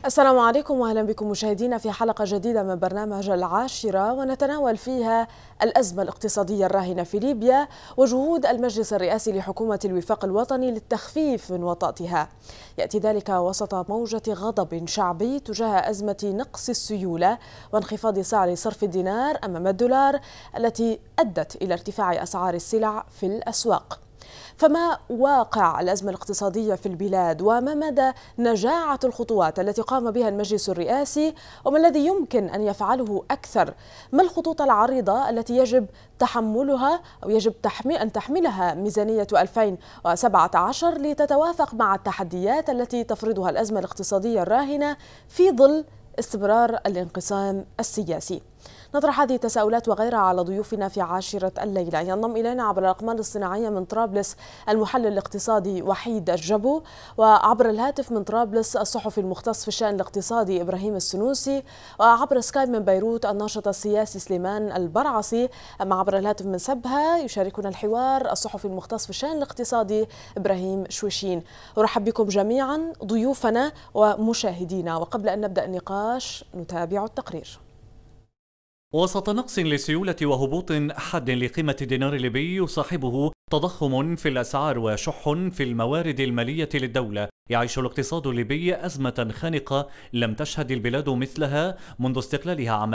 السلام عليكم واهلا بكم مشاهدينا في حلقة جديدة من برنامج العاشرة، ونتناول فيها الأزمة الاقتصادية الراهنة في ليبيا وجهود المجلس الرئاسي لحكومة الوفاق الوطني للتخفيف من وطأتها. يأتي ذلك وسط موجة غضب شعبي تجاه أزمة نقص السيولة وانخفاض سعر صرف الدينار أمام الدولار التي أدت إلى ارتفاع أسعار السلع في الأسواق. فما واقع الأزمة الاقتصادية في البلاد، وما مدى نجاعة الخطوات التي قام بها المجلس الرئاسي، وما الذي يمكن أن يفعله أكثر؟ ما الخطوط العريضة التي يجب تحملها أو يجب أن تحملها ميزانية 2017 لتتوافق مع التحديات التي تفرضها الأزمة الاقتصادية الراهنة في ظل استمرار الانقسام السياسي؟ نطرح هذه التساؤلات وغيرها على ضيوفنا في عاشرة الليلة. ينضم إلينا عبر الأقمار الصناعية من طرابلس المحلل الاقتصادي وحيد الجبو، وعبر الهاتف من طرابلس الصحفي المختص في الشأن الاقتصادي إبراهيم السنوسي، وعبر سكايب من بيروت الناشط السياسي سليمان البرعصي. أما عبر الهاتف من سبها يشاركنا الحوار الصحفي المختص في الشأن الاقتصادي إبراهيم شويشين. أرحب بكم جميعا ضيوفنا ومشاهدينا، وقبل أن نبدأ النقاش نتابع التقرير. وسط نقص للسيولة وهبوط حاد لقيمة الدينار الليبي يصاحبه تضخم في الأسعار وشح في الموارد المالية للدولة، يعيش الاقتصاد الليبي أزمة خانقة لم تشهد البلاد مثلها منذ استقلالها عام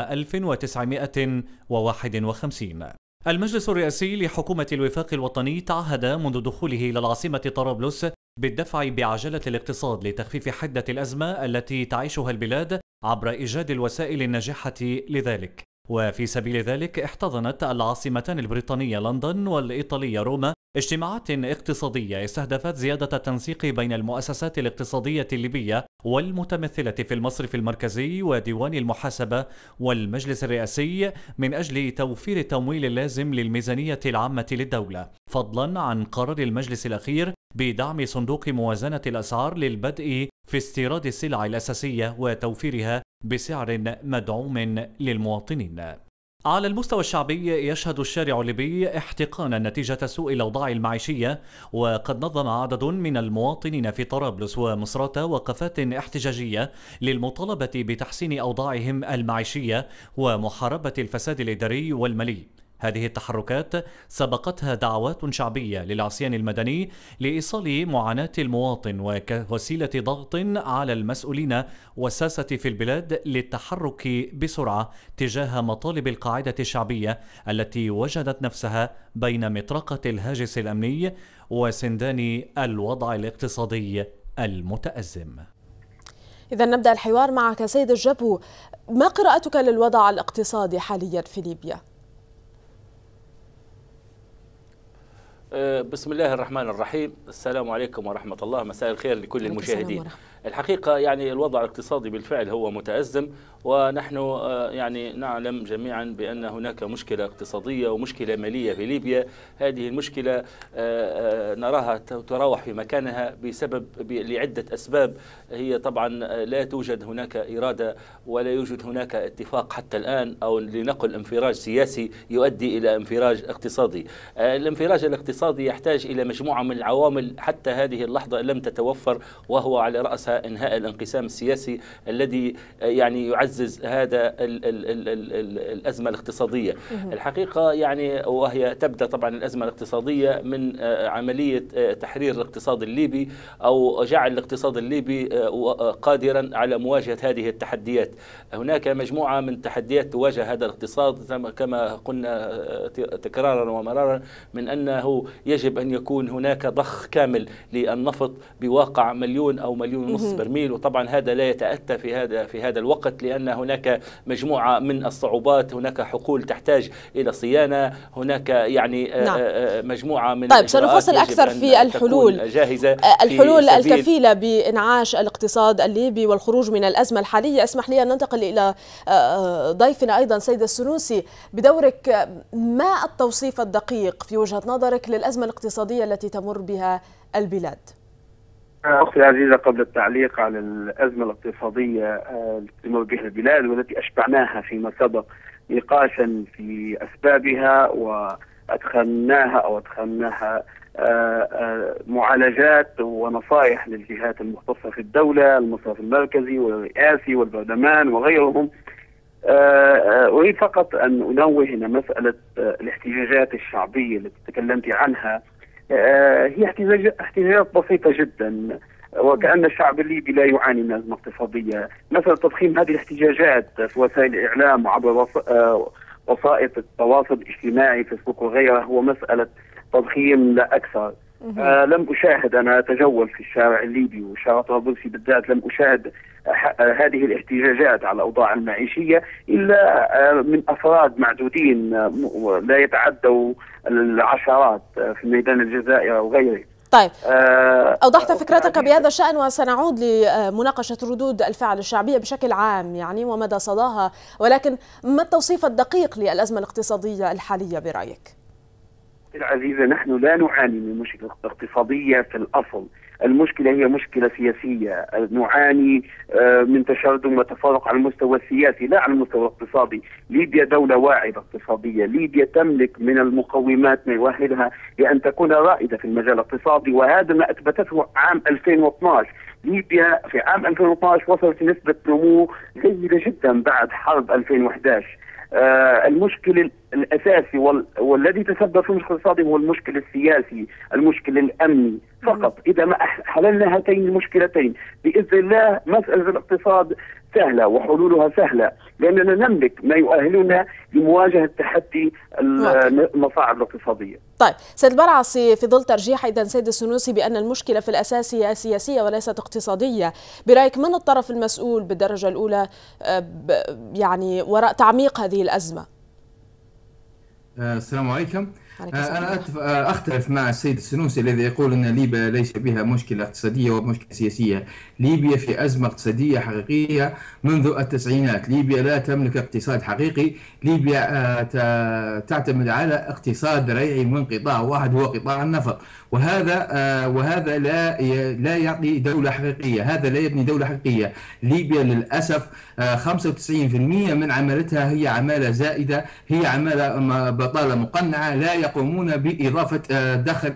1951. المجلس الرئاسي لحكومة الوفاق الوطني تعهد منذ دخوله إلى العاصمة طرابلس بالدفع بعجلة الاقتصاد لتخفيف حدة الأزمة التي تعيشها البلاد عبر إيجاد الوسائل الناجحة لذلك. وفي سبيل ذلك احتضنت العاصمتان البريطانية لندن والإيطالية روما اجتماعات اقتصادية استهدفت زيادة التنسيق بين المؤسسات الاقتصادية الليبية والمتمثلة في المصرف المركزي وديوان المحاسبة والمجلس الرئاسي من أجل توفير التمويل اللازم للميزانية العامة للدولة، فضلا عن قرار المجلس الأخير بدعم صندوق موازنة الأسعار للبدء في استيراد السلع الأساسية وتوفيرها بسعر مدعوم للمواطنين. على المستوى الشعبي يشهد الشارع الليبي احتقانا نتيجة سوء الأوضاع المعيشية، وقد نظم عدد من المواطنين في طرابلس ومصراتة وقفات احتجاجية للمطالبة بتحسين أوضاعهم المعيشية ومحاربة الفساد الإداري والمالي. هذه التحركات سبقتها دعوات شعبية للعصيان المدني لإيصال معاناة المواطن وكوسيلة ضغط على المسؤولين والساسة في البلاد للتحرك بسرعة تجاه مطالب القاعدة الشعبية التي وجدت نفسها بين مطرقة الهاجس الأمني وسندان الوضع الاقتصادي المتأزم. إذا نبدأ الحوار معك سيد الجبو، ما قراءتك للوضع الاقتصادي حاليا في ليبيا؟ بسم الله الرحمن الرحيم. السلام عليكم ورحمة الله، مساء الخير لكل المشاهدين. الحقيقة يعني الوضع الاقتصادي بالفعل هو متأزم، ونحن يعني نعلم جميعا بأن هناك مشكلة اقتصادية ومشكلة مالية في ليبيا. هذه المشكلة نراها تراوح في مكانها لعدة أسباب. هي طبعا لا توجد هناك إرادة ولا يوجد هناك اتفاق حتى الآن، أو لنقل انفراج سياسي يؤدي إلى انفراج اقتصادي. الانفراج الاقتصادي يحتاج إلى مجموعة من العوامل حتى هذه اللحظة لم تتوفر، وهو على رأسها إنهاء الانقسام السياسي الذي يعني يعزز هذا الأزمة الاقتصادية. الحقيقة يعني وهي تبدأ طبعا الأزمة الاقتصادية من عملية تحرير الاقتصاد الليبي، أو جعل الاقتصاد الليبي قادرا على مواجهة هذه التحديات. هناك مجموعة من تحديات تواجه هذا الاقتصاد كما قلنا تكرارا ومرارا، من أنه يجب أن يكون هناك ضخ كامل للنفط بواقع 1,000,000 أو 1,500,000 برميل، وطبعا هذا لا يتأتى في هذا الوقت، لأن هناك مجموعة من الصعوبات. هناك حقول تحتاج إلى صيانة، هناك يعني مجموعة من طيب سنفصل أكثر في الحلول الحلول الكفيلة بإنعاش الاقتصاد الليبي والخروج من الأزمة الحالية. اسمح لي أن ننتقل إلى ضيفنا أيضا سيد السنوسي. بدورك ما التوصيف الدقيق في وجهة نظرك للأزمة الاقتصادية التي تمر بها البلاد؟ أختي العزيزة، قبل التعليق على الأزمة الاقتصادية التي تمر بها البلاد والتي أشبعناها فيما سبق نقاشا في أسبابها وأدخلناها معالجات ونصائح للجهات المختصة في الدولة، المصرف المركزي والرئاسي والبرلمان وغيرهم. أريد فقط أن أنوه هنا مسألة الاحتجاجات الشعبية التي تكلمت عنها. هي احتجاجات بسيطة جدا، وكأن الشعب الليبي لا يعاني من أزمة اقتصادية. مثلا تضخيم هذه الاحتجاجات في وسائل الإعلام وعبر وسائط التواصل الاجتماعي فيسبوك وغيرها هو مسألة تضخيم لا أكثر. لم أشاهد، أنا أتجول في الشارع الليبي والشارع طرابلسي بالذات، لم أشاهد هذه الاحتجاجات على الأوضاع المعيشية إلا من أفراد معدودين لا يتعدوا العشرات في ميدان الجزائر وغيره. طيب، أوضحت فكرتك بهذا الشأن، وسنعود لمناقشة ردود الفعل الشعبية بشكل عام يعني ومدى صداها، ولكن ما التوصيف الدقيق للأزمة الاقتصادية الحالية برأيك؟ العزيزة، نحن لا نعاني من مشكلة اقتصادية في الأصل، المشكلة هي مشكلة سياسية. نعاني من تشرذم وتفرق على المستوى السياسي لا على المستوى الاقتصادي. ليبيا دولة واعدة اقتصاديا، ليبيا تملك من المقومات ما يؤهلها لأن تكون رائدة في المجال الاقتصادي، وهذا ما أثبتته عام 2012. ليبيا في عام 2012 وصلت نسبة نمو جيدة جدا بعد حرب 2011. المشكل الأساسي والذي تسبب في المشكل الاقتصادي هو المشكل السياسي، المشكل الأمني فقط. إذا ما حللنا هاتين المشكلتين بإذن الله مسألة الاقتصاد سهلة وحلولها سهلة، لأننا نملك ما يؤهلنا لمواجهة تحدي المصاعب الاقتصادية. طيب سيد البرعصي، في ظل ترجيح أيضا سيد السنوسي بأن المشكلة في الأساس هي سياسية وليست اقتصادية، برأيك من الطرف المسؤول بالدرجة الأولى يعني وراء تعميق هذه الأزمة؟ السلام عليكم. أنا أختلف مع السيد السنوسي الذي يقول أن ليبيا ليس بها مشكلة اقتصادية ومشكلة سياسية. ليبيا في أزمة اقتصادية حقيقية منذ التسعينات. ليبيا لا تملك اقتصاد حقيقي. ليبيا تعتمد على اقتصاد ريعي من قطاع واحد هو قطاع النفط، وهذا لا يعطي دولة حقيقية، هذا لا يبني دولة حقيقية. ليبيا للأسف 95% من عمالتها هي عمالة زائدة، هي عمالة بطالة مقنعة، لا يقومون بإضافة دخل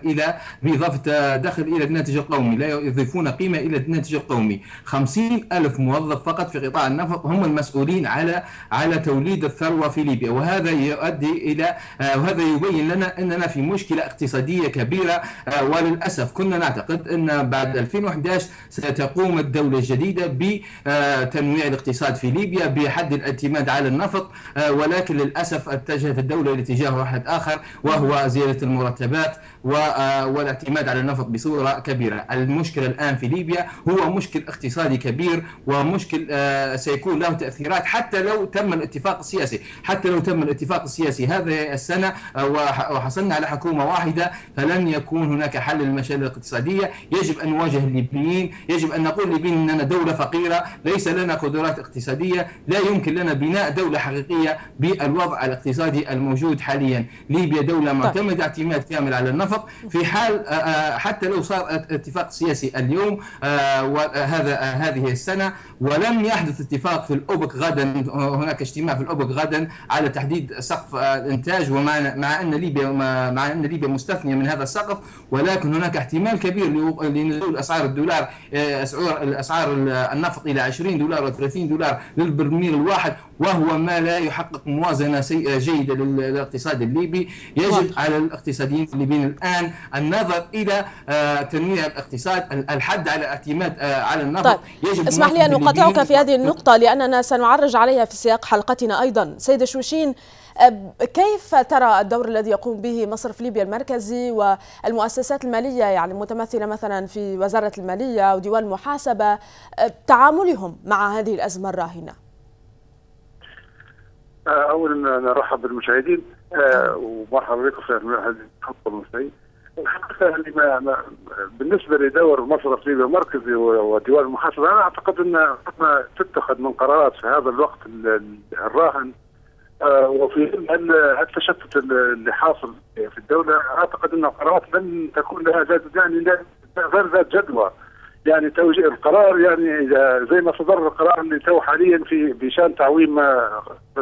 إلى الناتج القومي، لا يضيفون قيمة إلى الناتج القومي. 50,000 موظف فقط في قطاع النفط هم المسؤولين على توليد الثروة في ليبيا، وهذا يؤدي إلى وهذا يبين لنا أننا في مشكلة اقتصادية كبيرة. وللأسف كنا نعتقد أن بعد 2011 ستقوم الدولة الجديدة بتنويع الاقتصاد في ليبيا بحد الاعتماد على النفط، ولكن للأسف اتجهت الدولة لاتجاه واحد آخر وهو زيادة المرتبات والاعتماد على النفط بصورة كبيرة. المشكلة الآن في ليبيا هو مشكل اقتصادي كبير، ومشكل سيكون له تأثيرات حتى لو تم الاتفاق السياسي هذه السنة وحصلنا على حكومة واحدة، فلن يكون هناك حل للمشاكل الاقتصادية. يجب أن نواجه الليبيين، يجب أن نقول للليبيين أننا دولة فقيرة ليس لنا قدرات اقتصادية، لا يمكن لنا بناء دولة حقيقية بالوضع الاقتصادي الموجود حاليا. ليبيا دولة معتمدة اعتماد كامل على النفط. في حال حتى لو صار اتفاق سياسي اليوم هذه السنة ولم يحدث اتفاق في الأوبك غدا، هناك اجتماع في الأوبك غدا على تحديد سقف الإنتاج، مع أن ليبيا مستثنية من هذا السقف، ولكن هناك احتمال كبير لنزول أسعار الدولار، أسعار النفط إلى $20 و$30 للبرميل الواحد، وهو ما لا يحقق موازنة جيدة للاقتصاد الليبي. يجب على الاقتصاديين الليبيين الآن النظر إلى تنويع الاقتصاد، الحد على الاعتماد على النفط. طيب يجب اسمح لي أن أقاطعك في هذه النقطة لأننا سنعرج عليها في سياق حلقتنا أيضا. سيد شوشين، كيف ترى الدور الذي يقوم به مصرف ليبيا المركزي والمؤسسات المالية، يعني متمثلة مثلا في وزارة المالية وديوان المحاسبة، تعاملهم مع هذه الأزمة الراهنة؟ أولا نرحب بالمشاهدين ومرحبا بكم في هذه الحلقة المسائية. الحقيقة بالنسبة لدور مصرف ليبيا المركزي وديوان المحاسبة، أنا أعتقد أن تتخذ من قرارات في هذا الوقت الراهن وفي التشتت اللي حاصل في الدولة. أعتقد أن القرارات لن تكون لها غير ذات جدوى. يعني توجيه القرار، يعني زي ما صدر القرار اللي تو حاليا بشان تعويم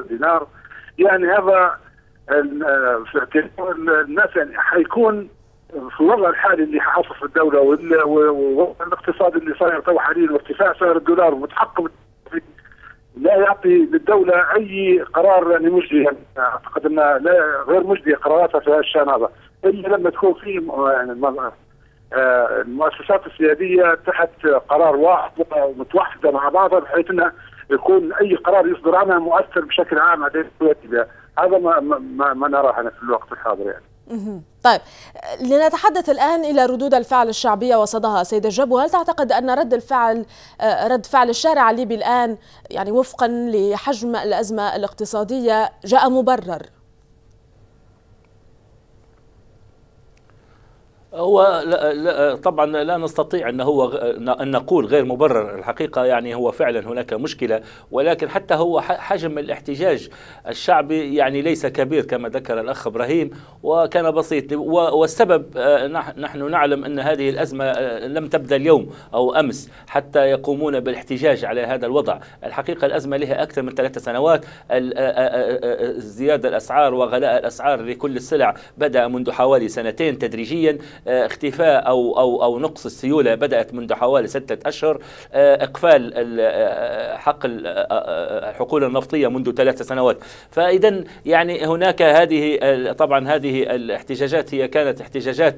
الدينار، يعني هذا في الناس يعني حيكون في الوضع الحالي اللي حاصل في الدوله والاقتصاد اللي صاير تو حاليا وارتفاع سعر الدولار متحقق لا يعطي للدوله اي قرار يعني مجدي. اعتقد انها غير مجديه قراراتها في هذا الشان هذا الا لما تكون في يعني المؤسسات السياديه تحت قرار واحد ومتوحده مع بعضها بحيث انها يكون اي قرار يصدر عنها مؤثر بشكل عام على الدوله. هذا ما نراه أنا في الوقت الحاضر يعني. طيب لنتحدث الآن إلى ردود الفعل الشعبية وصداها سيد الجبو. هل تعتقد أن رد فعل الشارع الليبي الآن يعني وفقا لحجم الأزمة الاقتصادية جاء مبرر؟ هو لا طبعا لا نستطيع أن نقول غير مبرر. الحقيقة يعني هو فعلا هناك مشكلة، ولكن حتى هو حجم الاحتجاج الشعبي يعني ليس كبير كما ذكر الأخ إبراهيم، وكان بسيط. والسبب نحن نعلم أن هذه الأزمة لم تبدأ اليوم أو أمس حتى يقومون بالاحتجاج على هذا الوضع. الحقيقة الأزمة لها أكثر من 3 سنوات. زيادة الأسعار وغلاء الأسعار لكل السلع بدأ منذ حوالي 2 سنين تدريجيا. اختفاء أو نقص السيولة بدأت منذ حوالي 6 أشهر. إقفال حق الحقول النفطية منذ 3 سنوات. فإذا يعني هناك طبعا هذه الاحتجاجات هي كانت احتجاجات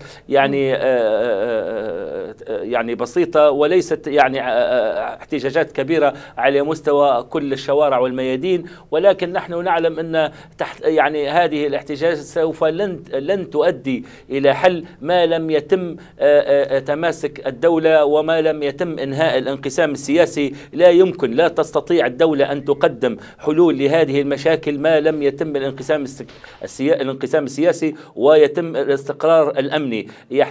يعني بسيطة وليست يعني احتجاجات كبيرة على مستوى كل الشوارع والميادين، ولكن نحن نعلم أن يعني هذه الاحتجاجات سوف لن تؤدي إلى حل ما لم يتم تماسك الدولة وما لم يتم إنهاء الانقسام السياسي. لا تستطيع الدولة أن تقدم حلول لهذه المشاكل ما لم يتم الانقسام السياسي ويتم الاستقرار الأمني.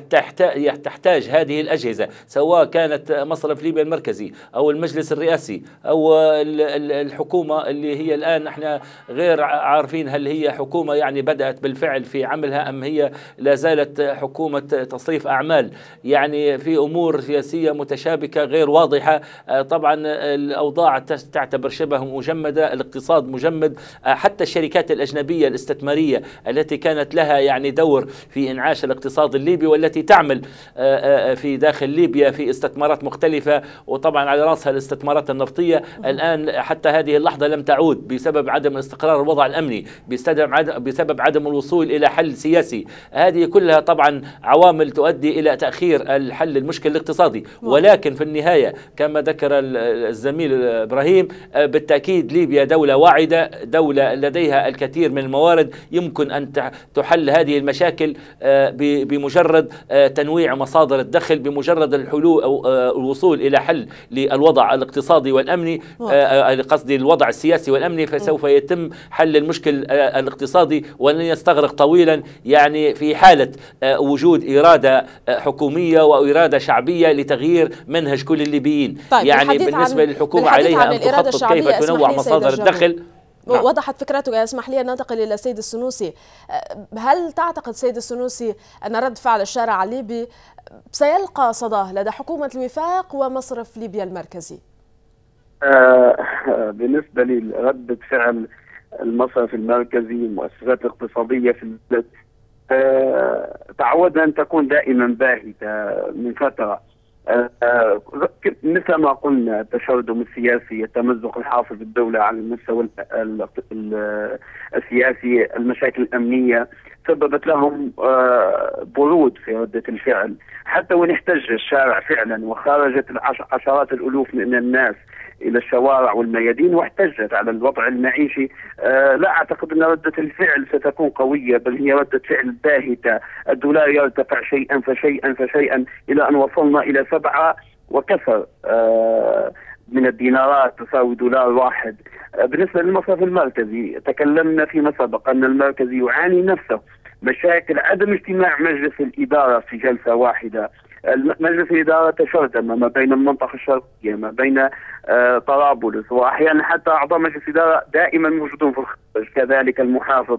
تحتاج هذه الأجهزة سواء كانت مصرف ليبيا المركزي أو المجلس الرئاسي أو الحكومة اللي هي الآن نحن غير عارفين هل هي حكومة يعني بدأت بالفعل في عملها أم هي لا زالت حكومة تصريف أعمال، يعني في أمور سياسية متشابكة غير واضحة. طبعا الأوضاع تعتبر شبه مجمدة، الاقتصاد مجمد. حتى الشركات الأجنبية الاستثمارية التي كانت لها يعني دور في إنعاش الاقتصاد الليبي والتي تعمل في داخل ليبيا في استثمارات مختلفة، وطبعا على رأسها الاستثمارات النفطية، الآن حتى هذه اللحظة لم تعود بسبب عدم استقرار الوضع الأمني، بسبب عدم الوصول إلى حل سياسي. هذه كلها طبعا عوامل تؤدي إلى تأخير الحل المشكل الاقتصادي. ولكن في النهاية كما ذكر الزميل إبراهيم بالتأكيد ليبيا دولة واعدة، دولة لديها الكثير من الموارد يمكن أن تحل هذه المشاكل بمجرد تنويع مصادر الدخل، بمجرد الحلول أو الوصول إلى حل للوضع الاقتصادي والأمني، قصدي الوضع السياسي والأمني، فسوف يتم حل المشكل الاقتصادي ولن يستغرق طويلا، يعني في حالة وجود إرادة حكومية وإرادة شعبية لتغيير منهج كل الليبيين. طيب يعني بالنسبة للحكومة عليها أن تخطط كيف تنوع مصادر الدخل. وضحت فكرتك. اسمح لي أن ننتقل إلى السيد السنوسي. هل تعتقد سيد السنوسي أن رد فعل الشارع الليبي سيلقى صداه لدى حكومة الوفاق ومصرف ليبيا المركزي؟ بالنسبة لردة فعل المصرف المركزي والمؤسسات الاقتصادية في البلد تعودنا أن تكون دائما باهتة من فترة. مثل ما قلنا التشرذم السياسي، التمزق الحاصل في الدولة على المستوى السياسي، المشاكل الأمنية سببت لهم برود في ردة الفعل. حتى وإن احتج الشارع فعلا وخرجت عشرات الألوف من الناس إلى الشوارع والميادين واحتجت على الوضع المعيشي، لا أعتقد أن ردة الفعل ستكون قوية، بل هي ردة فعل باهتة. الدولار يرتفع شيئا فشيئا فشيئا إلى أن وصلنا إلى 7 وكسر من الدينارات تساوي دولار واحد. بالنسبة للمصرف المركزي تكلمنا فيما سبق أن المركز يعاني نفسه مشاكل عدم اجتماع مجلس الإدارة في جلسة واحدة. مجلس الإدارة تشرذم ما بين المنطقة الشرقية، ما بين طرابلس، وأحيانا حتى أعضاء مجلس الإدارة دائما موجودون في الخارج، كذلك المحافظ.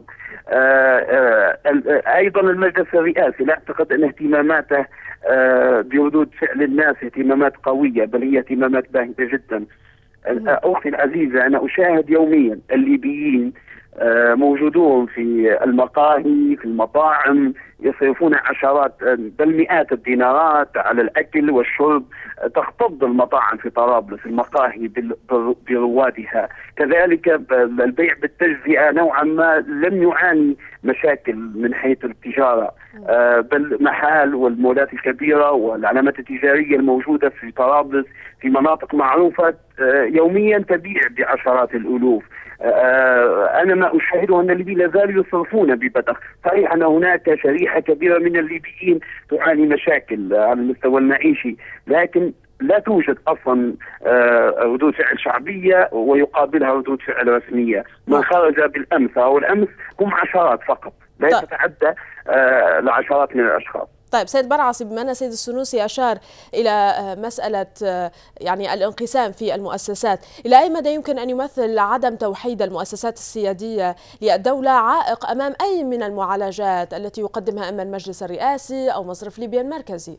أيضا المجلس الرئاسي لا أعتقد أن اهتماماته بردود فعل الناس اهتمامات قوية، بل هي اهتمامات باهتة جدا. أختي العزيزة، أنا أشاهد يوميا الليبيين موجودون في المقاهي، في المطاعم، يصرفون عشرات بل مئات الدينارات على الأكل والشرب. تختض المطاعم في طرابلس، المقاهي بروادها. كذلك البيع بالتجزئة نوعا ما لم يعاني مشاكل من حيث التجارة، بل محال والمولات الكبيرة والعلامات التجارية الموجودة في طرابلس في مناطق معروفة يوميا تبيع بعشرات الألوف. أنا ما أشاهده أن الليبيين لا زالوا يصرفون ببذخ. صحيح أن هناك شريحة كبيرة من الليبيين تعاني مشاكل على المستوى المعيشي، لكن لا توجد أصلا ردود فعل شعبية ويقابلها ردود فعل رسمية. من خرج بالأمس أو الأمس هم عشرات فقط، لا تتعدى لعشرات من الأشخاص. طيب سيد برعصي، بما أن سيد السنوسي أشار إلى مسألة يعني الانقسام في المؤسسات، إلى أي مدى يمكن أن يمثل عدم توحيد المؤسسات السيادية للدولة عائق أمام أي من المعالجات التي يقدمها إما المجلس الرئاسي أو مصرف ليبيا المركزي؟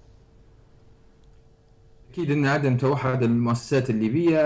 أكيد أن عدم توحد المؤسسات الليبية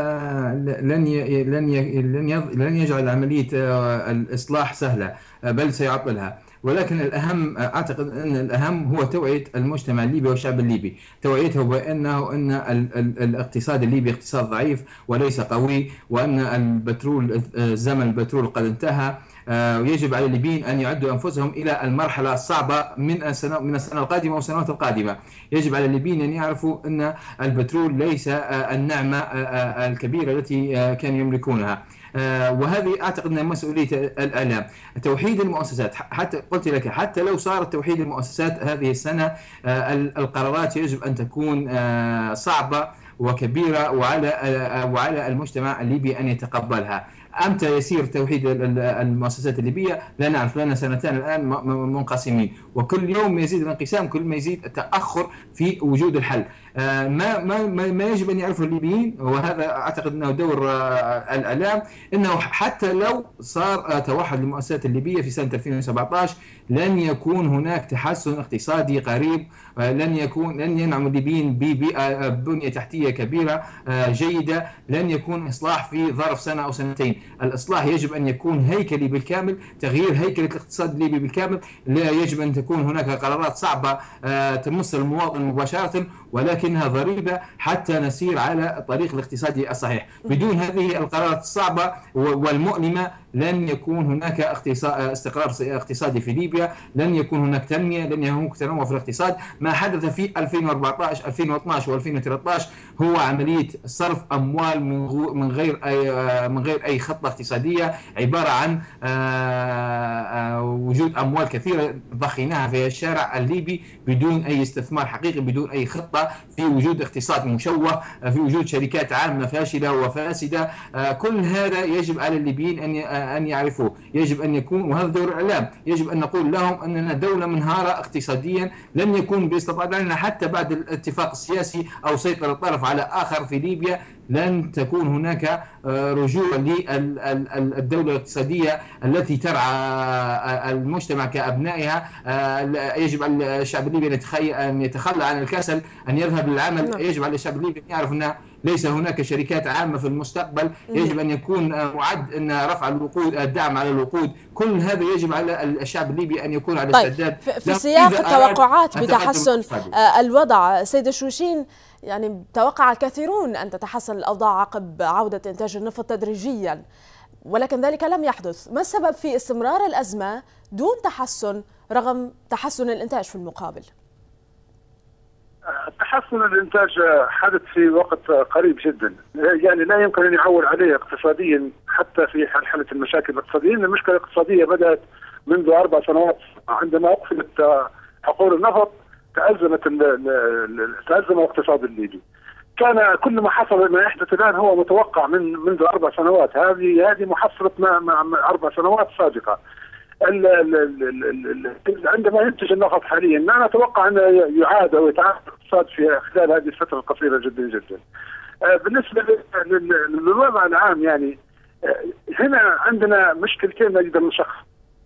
لن يجعل عملية الإصلاح سهلة، بل سيعطلها. ولكن الأهم، أعتقد أن الأهم هو توعية المجتمع الليبي والشعب الليبي، توعيته بأنه الاقتصاد الليبي اقتصاد ضعيف وليس قوي، وأن زمن البترول قد انتهى. ويجب على الليبيين أن يعدوا أنفسهم إلى المرحلة الصعبة من السنة القادمة والسنوات القادمة. يجب على الليبيين أن يعرفوا أن البترول ليس النعمة الكبيرة التي كانوا يملكونها. وهذه أعتقد أنها مسؤولية الإعلام. توحيد المؤسسات، حتى قلت لك حتى لو صار توحيد المؤسسات هذه السنة، القرارات يجب أن تكون صعبة وكبيرة وعلى المجتمع الليبي أن يتقبلها. أمتى يسير توحيد المؤسسات الليبية؟ لا نعرف، لنا سنتان الآن منقسمين، وكل يوم يزيد الانقسام، كل ما يزيد التأخر في وجود الحل. ما يجب أن يعرفه الليبيين، وهذا أعتقد أنه دور الإعلام، أنه حتى لو صار توحد المؤسسات الليبية في سنة 2017 لن يكون هناك تحسن اقتصادي قريب، لن ينعم الليبيين ببنية تحتية كبيرة جيدة، لن يكون إصلاح في ظرف سنة أو سنتين. الإصلاح يجب أن يكون هيكلي بالكامل، تغيير هيكلة الاقتصاد الليبي بالكامل. لا يجب أن تكون هناك قرارات صعبة تمس المواطن مباشرة، ولكنها ضريبة حتى نسير على الطريق الاقتصادي الصحيح. بدون هذه القرارات الصعبة والمؤلمة لن يكون هناك استقرار اقتصادي في ليبيا، لن يكون هناك تنمية، لن يكون هناك تنوع في الاقتصاد. ما حدث في 2014 2012 و2013 هو عملية صرف أموال من غير أي خطة اقتصادية، عبارة عن وجود أموال كثيرة ضخيناها في الشارع الليبي بدون أي استثمار حقيقي، بدون أي خطة، في وجود اقتصاد مشوه، في وجود شركات عامة فاشلة وفاسدة. كل هذا يجب على الليبيين أن يعرفوه، يجب أن يكون، وهذا دور الإعلام، يجب أن نقول لهم أننا دولة منهارة اقتصاديا، لن يكون باستطاعتنا حتى بعد الاتفاق السياسي أو سيطرة طرف على آخر في ليبيا لن تكون هناك رجوع للدولة الاقتصادية التي ترعى المجتمع كأبنائها. يجب على الشعب الليبي أن يتخلى عن الكسل، أن يذهب للعمل. يجب على الشعب الليبي أن يعرف أن ليس هناك شركات عامة في المستقبل. يجب أن يكون معد أن رفع الوقود، الدعم على الوقود. كل هذا يجب على الشعب الليبي أن يكون على استعداد. في سياق التوقعات بتحسن الوضع، سيد الشوشين، يعني توقع الكثيرون أن تتحسن الأوضاع عقب عودة إنتاج النفط تدريجيا، ولكن ذلك لم يحدث. ما السبب في استمرار الأزمة دون تحسن رغم تحسن الإنتاج في المقابل؟ تحسن الإنتاج حدث في وقت قريب جدا، يعني لا يمكن أن يعول عليه اقتصاديا حتى في حل المشاكل الاقتصادية. المشكلة الاقتصادية بدأت منذ 4 سنوات عندما أقفلت حقول النفط، تأزم الاقتصاد الليبي. كان كل ما حصل ما يحدث الآن هو متوقع منذ 4 سنوات. هذه محصلة مع 4 سنوات سابقة. عندما ينتج النفط حاليا ما نتوقع أن يعاد أو يتعافى الاقتصاد في خلال هذه الفترة القصيرة جدا جدا. بالنسبة للوضع العام، يعني هنا عندنا مشكلتين نجد المشخص.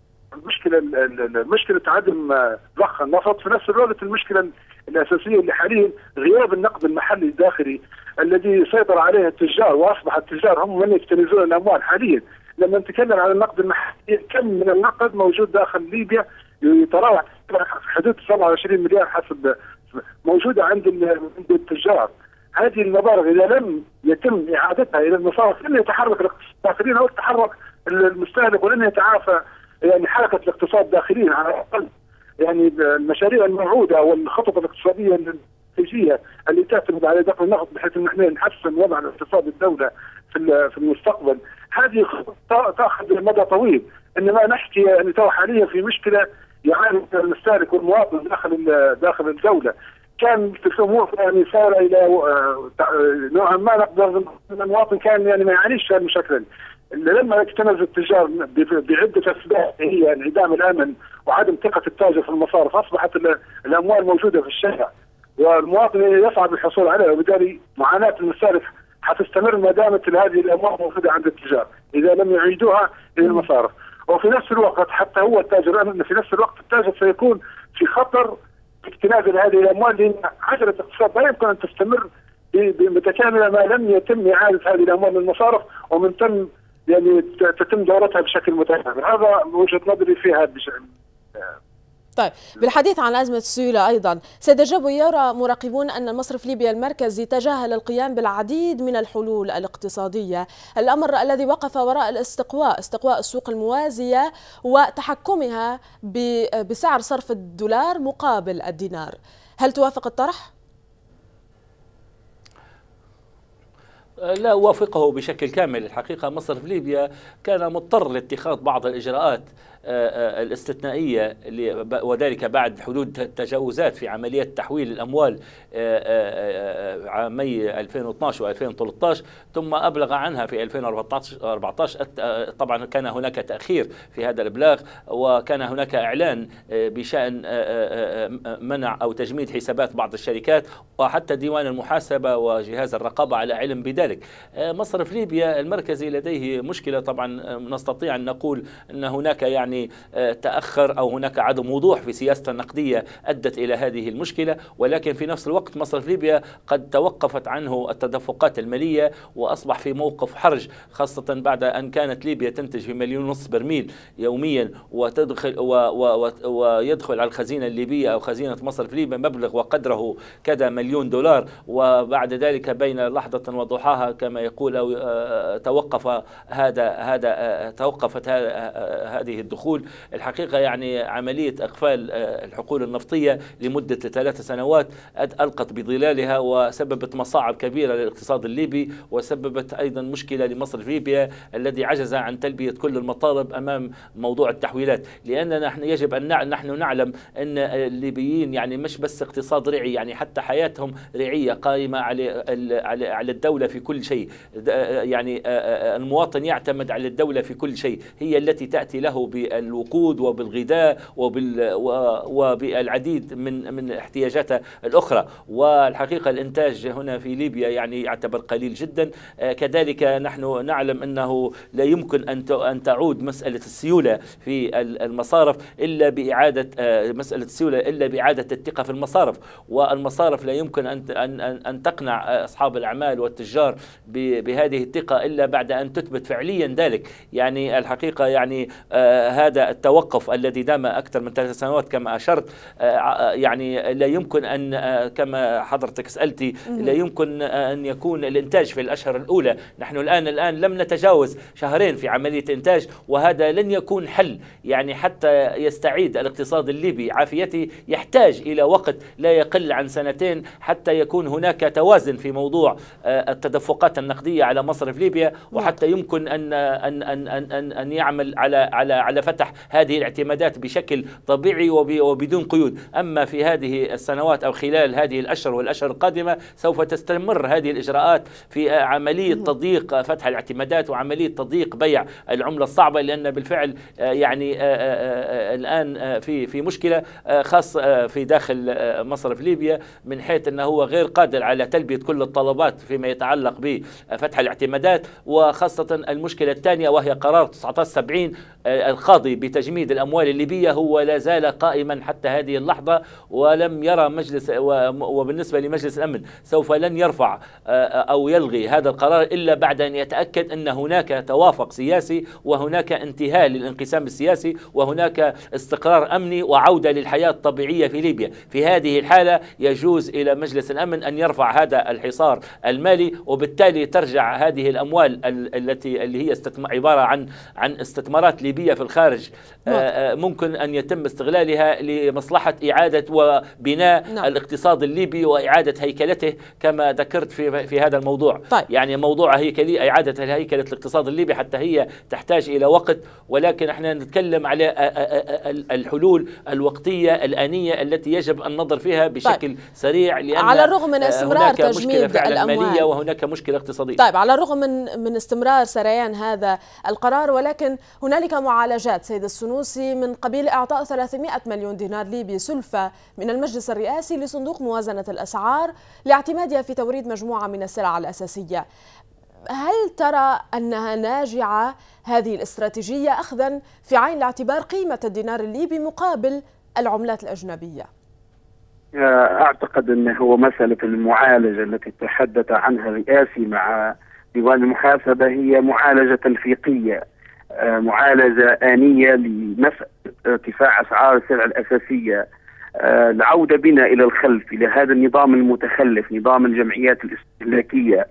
مشكلة عدم ضخ النفط، في نفس الوقت المشكلة الأساسية اللي حاليا غياب النقد المحلي الداخلي الذي سيطر عليه التجار، وأصبح التجار هم من يكتنزون الأموال حاليا. لما نتكلم عن النقد المحلي، كم من النقد موجود داخل ليبيا يتراوح في حدود 27 مليار حسب موجوده عند التجار. هذه المبالغ اذا لم يتم اعادتها الى المصارف لن يتحرك الاقتصاد داخليا او يتحرك المستهلك، ولن يتعافى يعني حركه الاقتصاد داخليا على الاقل. يعني المشاريع الموعوده والخطط الاقتصاديه الاستراتيجيه اللي تعتمد على دخل النفط بحيث ان احنا نحسن وضع الاقتصاد الدوله في المستقبل، هذه تاخذ مدى طويل. انما نحكي يعني تو حاليا في مشكله يعاني المستهلك والمواطن داخل الدوله. كان في الامور يعني صار الى نوعا ما نقدر المواطن كان يعني ما يعانيش مشاكل. لما اكتنز التجار بعده اسباب هي انعدام الامن وعدم ثقه التاجر في المصارف، اصبحت الاموال موجوده في الشارع والمواطن يصعب الحصول عليها، وبالتالي معاناه المستهلك حتستمر ما دامت هذه الاموال موجوده عند التجار اذا لم يعيدوها الى المصارف. وفي نفس الوقت حتى هو التاجر امن في نفس الوقت التاجر سيكون في خطر اكتناز هذه الاموال، لان عجله الاقتصاد لا يمكن ان تستمر متكامله ما لم يتم اعاده هذه الاموال للمصارف ومن تم يعني تتم دورتها بشكل متكامل. هذا وجهه نظري في هذا الشيء. طيب، بالحديث عن أزمة السيولة أيضا، سيد الجابو، يرى مراقبون أن المصرف الليبي المركزي تجاهل القيام بالعديد من الحلول الاقتصادية، الأمر الذي وقف وراء استقواء السوق الموازية وتحكمها بسعر صرف الدولار مقابل الدينار. هل توافق الطرح؟ لا أوافقه بشكل كامل. الحقيقة مصرف ليبيا كان مضطر لاتخاذ بعض الإجراءات الاستثنائية وذلك بعد حدوث تجاوزات في عملية تحويل الأموال عامي 2012 و2013، ثم أبلغ عنها في 2014. طبعا كان هناك تأخير في هذا الإبلاغ، وكان هناك إعلان بشأن منع أو تجميد حسابات بعض الشركات، وحتى ديوان المحاسبة وجهاز الرقابة على علم بذلك. مصرف ليبيا المركزي لديه مشكلة. طبعا نستطيع أن نقول أن هناك يعني تأخر أو هناك عدم وضوح في سياسة النقدية أدت إلى هذه المشكلة، ولكن في نفس الوقت مصرف ليبيا قد توقفت عنه التدفقات المالية وأصبح في موقف حرج، خاصة بعد أن كانت ليبيا تنتج في 1.5 مليون برميل يوميا ويدخل على الخزينة الليبية أو خزينة مصرف ليبيا مبلغ وقدره كذا $1,000,000، وبعد ذلك بين لحظة وضحاها كما يقول توقفت هذه الدخول. الحقيقة يعني عملية إقفال الحقول النفطية لمدة 3 سنوات ألقت بظلالها وسببت مصاعب كبيرة للاقتصاد الليبي، وسببت أيضا مشكلة لمصرف ليبيا الذي عجز عن تلبية كل المطالب أمام موضوع التحويلات. لأننا نحن يجب أن نحن نعلم أن الليبيين يعني مش بس اقتصاد ريعي، يعني حتى حياتهم ريعية قائمة على الدولة في كل شيء. يعني المواطن يعتمد على الدولة في كل شيء، هي التي تأتي له بالوقود وبالغذاء وبالعديد من احتياجاته الأخرى. والحقيقة الإنتاج هنا في ليبيا يعني يعتبر قليل جدا. كذلك نحن نعلم أنه لا يمكن أن تعود مسألة السيولة في المصارف إلا بإعادة الثقة في المصارف، والمصارف لا يمكن أن تقنع أصحاب الأعمال والتجار بهذه الثقة إلا بعد أن تثبت فعليا ذلك. يعني الحقيقة يعني هذا التوقف الذي دام أكثر من 3 سنوات كما أشرت، يعني لا يمكن أن كما حضرتك سألتي لا يمكن أن يكون الإنتاج في الأشهر الأولى. نحن الآن لم نتجاوز 2 شهرين في عملية إنتاج، وهذا لن يكون حل. يعني حتى يستعيد الاقتصاد الليبي عافيته يحتاج إلى وقت لا يقل عن 2 حتى يكون هناك توازن في موضوع التدفقات النقدية على مصرف ليبيا، وحتى يمكن أن يعمل على فتح هذه الاعتمادات بشكل طبيعي وبدون قيود. أما في هذه السنوات أو خلال هذه الأشهر والأشهر القادمة سوف تستمر هذه الإجراءات في عملية تضييق فتح الاعتمادات وعملية تضييق بيع العملة الصعبة، لأن بالفعل يعني الآن في مشكلة خاص في داخل مصرف ليبيا من حيث أنه هو غير قادر على تلبية كل الطلبات فيما يتعلق بفتح الاعتمادات، وخاصة المشكلة الثانية وهي قرار 1970 الخاص الراضي بتجميد الأموال الليبية هو لا زال قائما حتى هذه اللحظة، ولم يرى مجلس، وبالنسبة لمجلس الأمن سوف لن يرفع أو يلغي هذا القرار إلا بعد أن يتأكد أن هناك توافق سياسي وهناك انتهاء للانقسام السياسي وهناك استقرار أمني وعودة للحياة الطبيعية في ليبيا. في هذه الحالة يجوز إلى مجلس الأمن أن يرفع هذا الحصار المالي، وبالتالي ترجع هذه الأموال اللي هي عبارة عن استثمارات ليبية في الخارج، ممكن أن يتم استغلالها لمصلحة إعادة وبناء الاقتصاد الليبي وإعادة هيكلته كما ذكرت في هذا الموضوع. طيب. يعني موضوع إعادة هيكلة الاقتصاد الليبي حتى هي تحتاج إلى وقت، ولكن احنا نتكلم على الحلول الوقتية الآنية التي يجب أن ننظر فيها بشكل سريع، لأن على الرغم من استمرار تجميد الأموال وهناك مشكلة اقتصادية. طيب، على الرغم من استمرار سريان هذا القرار، ولكن هنالك معالجات سيد السنوسي من قبيل إعطاء 300 مليون دينار ليبي سلفة من المجلس الرئاسي لصندوق موازنة الأسعار لاعتمادها في توريد مجموعة من السلع الأساسية. هل ترى أنها ناجعة هذه الاستراتيجية أخذا في عين الاعتبار قيمة الدينار الليبي مقابل العملات الأجنبية؟ أعتقد أنه هو مسألة المعالجة التي تحدث عنها الرئاسي مع ديوان المحاسبة هي معالجة تلفيقية، معالجة آنية لمسألة ارتفاع أسعار السلع الأساسية، العودة بنا إلى الخلف، إلى هذا النظام المتخلف، نظام الجمعيات الاستهلاكية.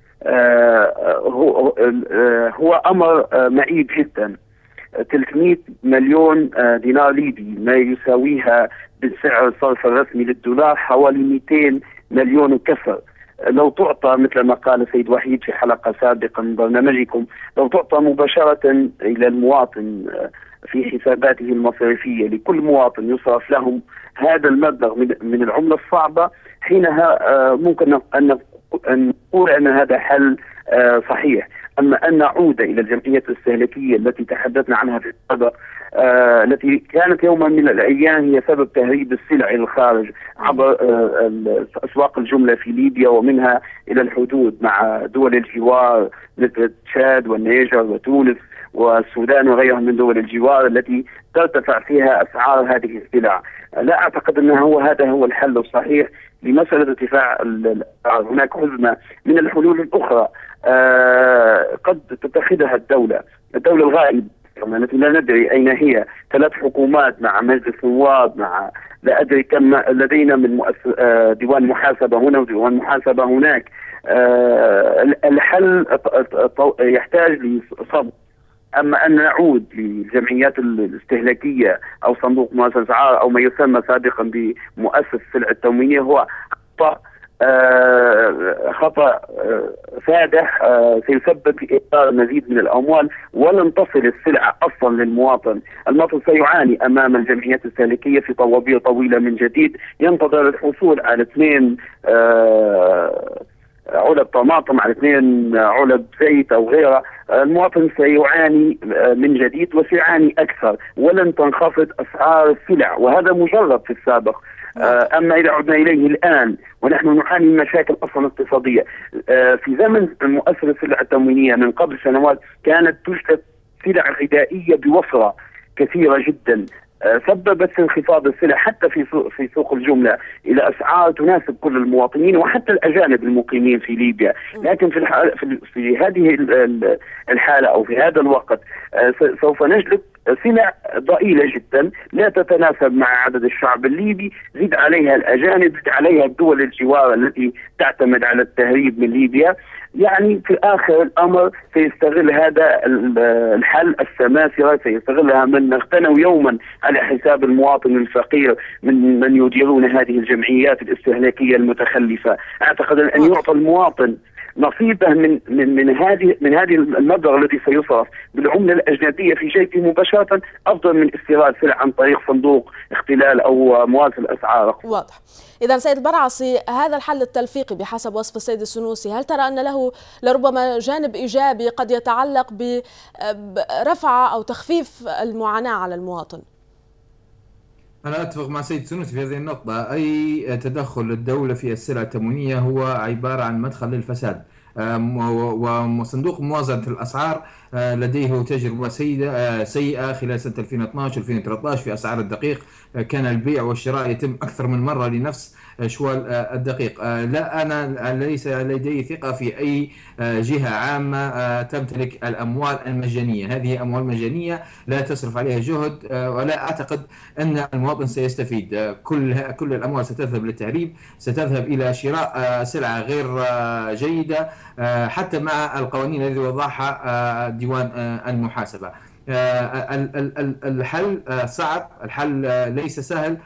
هو أمر معيب جدا. 300 مليون دينار ليبي ما يساويها بالسعر الصرف الرسمي للدولار حوالي 200 مليون وكسر. لو تعطى مثل ما قال السيد وحيد في حلقة سابقة من برنامجكم، لو تعطى مباشرة إلى المواطن في حساباته المصرفية، لكل مواطن يصرف لهم هذا المبلغ من العملة الصعبة، حينها ممكن أن نقول أن هذا حل صحيح. أما أن نعود إلى الجمعيات الاستهلاكية التي تحدثنا عنها في السابق، التي كانت يوما من الأيام هي سبب تهريب السلع إلى الخارج عبر أسواق الجملة في ليبيا ومنها إلى الحدود مع دول الجوار مثل تشاد والنيجر وتونس والسودان وغيرها من دول الجوار التي ترتفع فيها أسعار هذه السلع. لا أعتقد أن هذا هو الحل الصحيح لمسألة ارتفاع الأسعار. هناك حزمة من الحلول الأخرى قد تتخذها الدولة الغائبة التي لا ندري أين هي. 3 حكومات مع مجلس نواب مع لا أدري كم لدينا من ديوان محاسبة هنا وديوان محاسبة هناك. الحل يحتاج لصبر. أما أن نعود للجمعيات الاستهلاكية أو صندوق موازنة الأسعار أو ما يسمى سابقا بمؤسسة السلع التموينية هو خطأ فادح سيسبب في إيراد مزيد من الأموال ولن تصل السلعة أصلا للمواطن. المواطن سيعاني أمام الجمعيات الاستهلاكية في طوابير طويلة من جديد، ينتظر الحصول على 2 علب طماطم على 2 علب زيت أو غيره. المواطن سيعاني من جديد وسيعاني أكثر ولن تنخفض أسعار السلع، وهذا مجرب في السابق. أما إذا عدنا إليه الآن ونحن نعاني من مشاكل أصلا اقتصادية، في زمن مؤسسة السلع التموينية من قبل سنوات كانت تجلب سلع غذائية بوفرة كثيرة جدا، سببت في انخفاض السلع حتى في سوق الجملة إلى أسعار تناسب كل المواطنين وحتى الأجانب المقيمين في ليبيا. لكن في هذه الحالة أو في هذا الوقت سوف نجلب سلع ضئيلة جدا لا تتناسب مع عدد الشعب الليبي، زد عليها الأجانب، زد عليها الدول الجوار التي تعتمد على التهريب من ليبيا. يعني في آخر الأمر سيستغل هذا الحل السماسرة، سيستغلها من اغتنوا يوما على حساب المواطن الفقير من يديرون هذه الجمعيات الاستهلاكية المتخلفة. أعتقد أن يعطى المواطن نصيبه من هذه المبلغ الذي سيصرف بالعملة الأجنبية في جيبه مباشرة أفضل من استيراد سلع عن طريق صندوق اختلال أو موازنة الأسعار. واضح. إذا سيد برعصي، هذا الحل التلفيقي بحسب وصف السيد السنوسي، هل ترى أن له لربما جانب إيجابي قد يتعلق برفع أو تخفيف المعاناة على المواطن؟ أنا أتفق مع سيد السنوسي في هذه النقطة. أي تدخل الدولة في السلع التموينية هو عبارة عن مدخل للفساد، وصندوق موازنة الأسعار لديه تجربة سيئة خلال سنة 2012-2013 في أسعار الدقيق. كان البيع والشراء يتم أكثر من مرة لنفس شوال الدقيق. لا، أنا ليس لدي ثقة في أي جهة عامة تمتلك الأموال المجانية. هذه أموال مجانية لا تصرف عليها جهد، ولا أعتقد أن المواطن سيستفيد. كل الأموال ستذهب للتهريب، ستذهب إلى شراء سلعة غير جيدة، حتى مع القوانين التي وضعها ديوان المحاسبة. الحل صعب، الحل ليس سهل،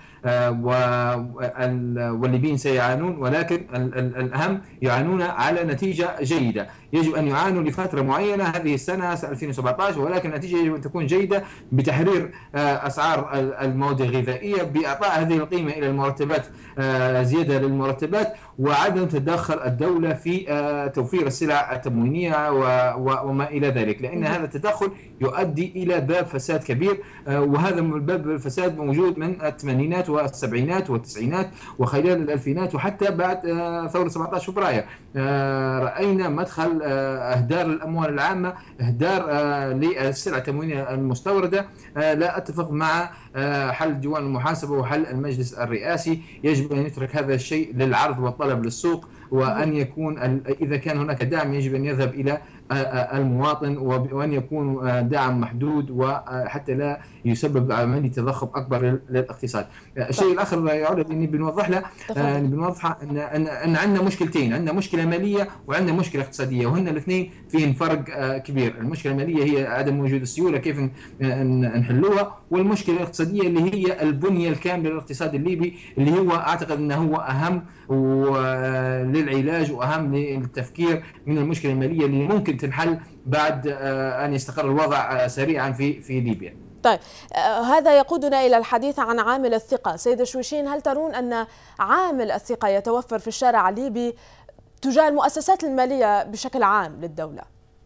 والليبيين سيعانون، ولكن الأهم يعانون على نتيجة جيدة. يجب أن يعانوا لفترة معينة هذه السنة 2017، ولكن النتيجة يجب أن تكون جيدة بتحرير أسعار المواد الغذائية، بإعطاء هذه القيمة إلى المرتبات، زيادة للمرتبات، وعدم تدخل الدولة في توفير السلع التموينية وما إلى ذلك، لأن هذا التدخل يؤدي إلى باب فساد كبير. وهذا الباب الفساد موجود من الثمانينات والسبعينات والتسعينات وخلال الألفينات وحتى بعد ثورة 17 فبراير. رأينا مدخل إهدار الأموال العامة، إهدار للسلع التموينية المستوردة. لا أتفق مع حل ديوان المحاسبة وحل المجلس الرئاسي. يجب أن يترك هذا الشيء للعرض والطلب للسوق، وأن يكون إذا كان هناك دعم يجب أن يذهب إلى المواطن، وأن يكون دعم محدود، وحتى لا يسبب عملية تضخم أكبر للاقتصاد. الشيء الآخر يعود أني بنوضح له أن عندنا مشكلتين، عندنا مشكلة مالية وعندنا مشكلة اقتصادية، وهن الاثنين فيهم فرق كبير. المشكلة المالية هي عدم وجود السيولة، كيف نحلوها، والمشكلة الاقتصادية اللي هي البنية الكاملة للاقتصاد الليبي، اللي هو أعتقد أنه هو أهم للعلاج وأهم للتفكير من المشكلة المالية اللي ممكن تنحل بعد أن يستقر الوضع سريعا في ليبيا. طيب، هذا يقودنا إلى الحديث عن عامل الثقة. سيد الشويشين، هل ترون أن عامل الثقة يتوفر في الشارع الليبي تجاه المؤسسات المالية بشكل عام للدولة؟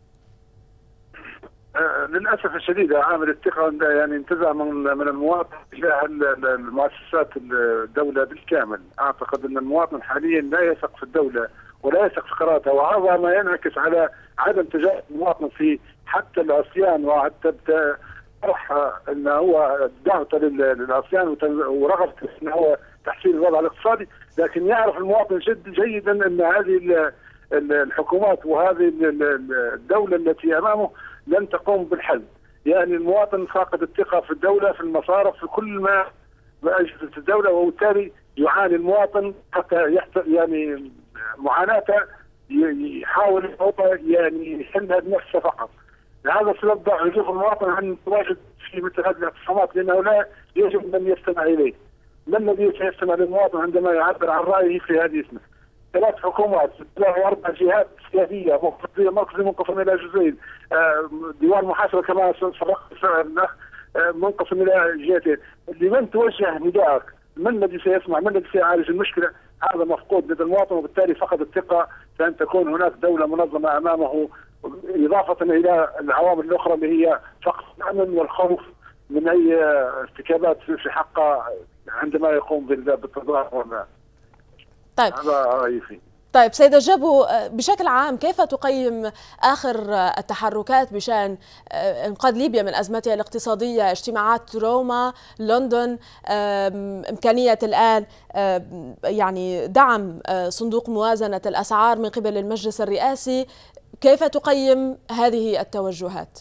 للأسف الشديد عامل الثقة يعني انتزع من المواطن تجاه المؤسسات الدولة بالكامل. أعتقد أن المواطن حاليا لا يثق في الدولة ولا يثق في قراراتها، وهذا ما ينعكس على عدم تجاه المواطن في حتى العصيان، وحتى أن هو دعوته للعصيان ورغبته أن هو تحسين الوضع الاقتصادي. لكن يعرف المواطن جيدا أن هذه الحكومات وهذه الدولة التي أمامه لن تقوم بالحل. يعني المواطن فاقد الثقة في الدولة، في المصارف، في كل ما أجهزة الدولة، وبالتالي يعاني المواطن حتى يعني معاناته يحاول يعني يحلها بنفسه فقط. لهذا السبب يجب المواطن أن يتواجد في مثل هذه الاعتصامات، لأنه لا يجب أن يستمع إليه. ما الذي سيستمع للمواطن عندما يعبر عن رأيه في هذه السنة؟ 3 حكومات، 3 أو 4 جهات سيادية مركزي منقسم إلى جزئين، ديوان محاسبة كما سبق منقسم إلى جهتين. لمن توجه نداءك؟ من الذي سيسمع؟ من الذي سيعالج المشكلة؟ هذا مفقود لدى المواطن، وبالتالي فقد الثقة في أن تكون هناك دولة منظمة أمامه، إضافة إلى العوامل الأخرى اللي هي فقد الأمن والخوف من أي ارتكابات في حقه عندما يقوم بالتظاهر. طيب، هذا رأيي فيه. طيب سيد الجابو، بشكل عام كيف تقيم آخر التحركات بشأن إنقاذ ليبيا من أزمتها الاقتصادية؟ اجتماعات روما، لندن، إمكانية الآن يعني دعم صندوق موازنة الأسعار من قبل المجلس الرئاسي، كيف تقيم هذه التوجهات؟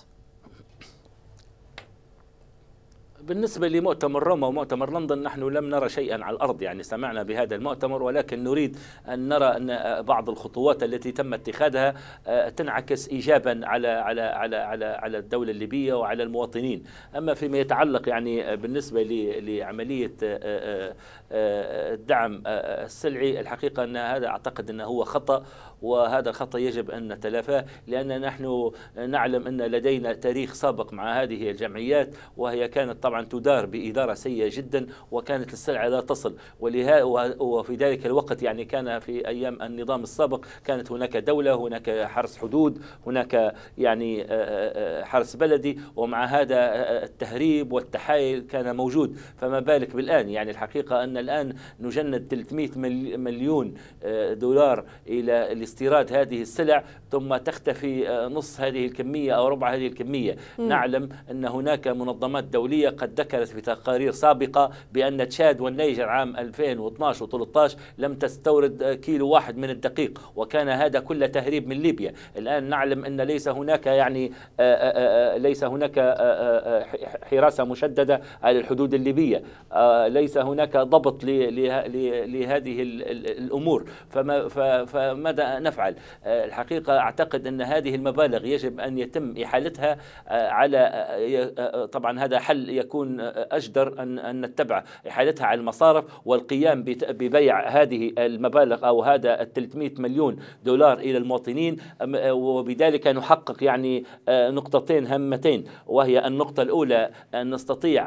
بالنسبة لمؤتمر روما ومؤتمر لندن نحن لم نرى شيئا على الأرض، يعني سمعنا بهذا المؤتمر، ولكن نريد أن نرى أن بعض الخطوات التي تم اتخاذها تنعكس إيجابا على الدولة الليبية وعلى المواطنين. أما فيما يتعلق يعني بالنسبة لعملية الدعم السلعي، الحقيقة أن هذا أعتقد أنه هو خطأ، وهذا الخطأ يجب أن نتلافاه، لأن نحن نعلم أن لدينا تاريخ سابق مع هذه الجمعيات، وهي كانت طبعا طبعا تدار بإدارة سيئة جدا، وكانت السلعة لا تصل. وفي ذلك الوقت يعني كان في أيام النظام السابق كانت هناك دولة، هناك حرس حدود، هناك يعني حرس بلدي، ومع هذا التهريب والتحايل كان موجود. فما بالك بالآن؟ يعني الحقيقة أن الآن نجند 300 مليون دولار إلى الاستيراد هذه السلع، ثم تختفي نص هذه الكمية أو ربع هذه الكمية. نعلم أن هناك منظمات دولية قد ذكرت في تقارير سابقة بأن تشاد والنيجر عام 2012 و13 لم تستورد كيلو واحد من الدقيق، وكان هذا كله تهريب من ليبيا. الآن نعلم أن ليس هناك يعني ليس هناك حراسة مشددة على الحدود الليبية، ليس هناك ضبط لهذه الأمور. فماذا نفعل؟ الحقيقة أعتقد أن هذه المبالغ يجب أن يتم إحالتها على، طبعا هذا حل يكون أجدر أن نتبع إحالتها على المصارف، والقيام ببيع هذه المبالغ أو هذا 300 مليون دولار إلى المواطنين، وبذلك نحقق يعني نقطتين هامتين، وهي النقطة الأولى أن نستطيع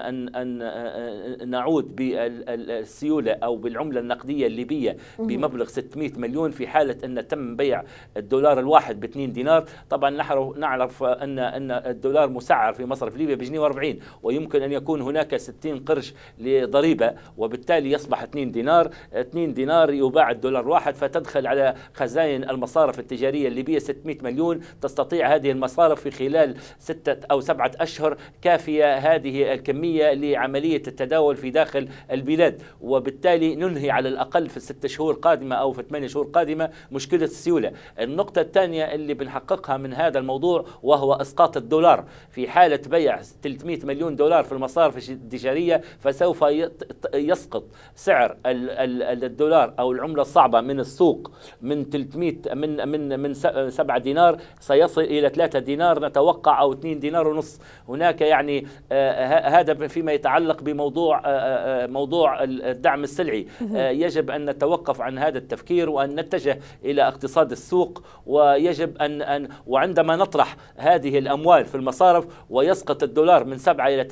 أن نعود بالسيولة أو بالعملة النقدية الليبية بمبلغ 600 مليون في حالة أن تم بيع الدولار الواحد ب2 دينار. طبعا نعرف أن الدولار مسعر في مصرف ليبيا بجنيه 40، ويمكن أن يكون هناك 60 قرش لضريبة، وبالتالي يصبح 2 دينار. 2 دينار يباع الدولار الواحد، فتدخل على خزائن المصارف التجارية الليبية 600 مليون. تستطيع هذه المصارف في خلال 6 أو 7 أشهر كافية هذه الكمية لعملية التداول في داخل البلاد، وبالتالي ننهي على الأقل في 6 شهور قادمة أو في 8 شهور قادمة مشكلة السيولة. النقطة الثانية اللي بنحققها من هذا الموضوع وهو إسقاط الدولار. في حالة بيع 300 مليون دولار في المصارف التجارية، فسوف يسقط سعر الدولار أو العملة الصعبة من السوق من 300 من 7 دينار سيصل إلى 3 دينار نتوقع، أو 2 دينار ونص. هناك يعني هذا فيما يتعلق بموضوع موضوع الدعم السلعي. يجب أن نتوقف عن هذا التفكير وأن نتجه إلى اقتصاد السوق، ويجب أن وعندما نطرح هذه الأموال في المصارف ويسقط الدولار من 7 إلى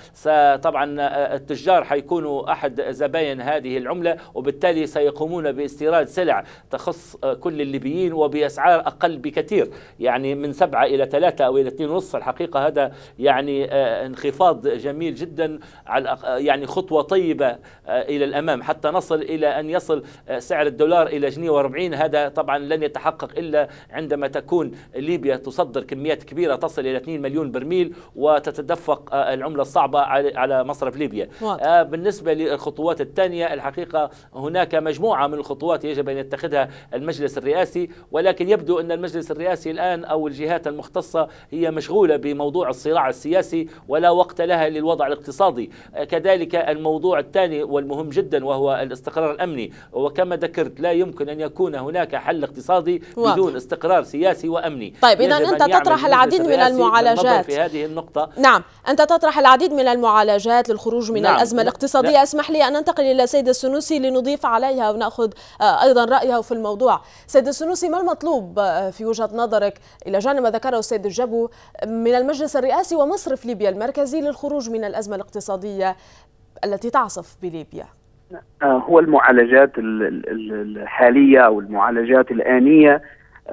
3، طبعا التجار حيكونوا أحد زباين هذه العملة، وبالتالي سيقومون باستيراد سلع تخص كل الليبيين وبأسعار أقل بكثير، يعني من 7 إلى 3 أو إلى 2.5. الحقيقة هذا يعني انخفاض جميل جدا، يعني خطوة طيبة إلى الأمام حتى نصل إلى أن يصل سعر الدولار إلى جنيه و40. هذا طبعا لن يتحقق إلا عندما تكون ليبيا تصدر كميات كبيرة تصل إلى 2 مليون برميل وتتدفق العملة الصعبة على مصرف ليبيا. بالنسبة للخطوات الثانية، الحقيقة هناك مجموعة من الخطوات يجب أن يتخذها المجلس الرئاسي، ولكن يبدو أن المجلس الرئاسي الآن أو الجهات المختصة هي مشغولة بموضوع الصراع السياسي ولا وقت لها للوضع الاقتصادي. كذلك الموضوع الثاني والمهم جدا وهو الاستقرار الأمني، وكما ذكرت لا يمكن أن يكون هناك حل اقتصادي بدون استقرار سياسي وأمني. طيب إذا أنت تطرح العديد من المعالجات في هذه النقطة. نعم، أنت تطرح العديد من المعالجات للخروج من الأزمة الاقتصادية. اسمح لي أن ننتقل إلى سيد السنوسي لنضيف عليها ونأخذ أيضا رأيه في الموضوع. سيد السنوسي، ما المطلوب في وجهة نظرك إلى جانب ما ذكره السيد الجبو من المجلس الرئاسي ومصرف ليبيا المركزي للخروج من الأزمة الاقتصادية التي تعصف بليبيا؟ هو المعالجات الحالية أو المعالجات الآنية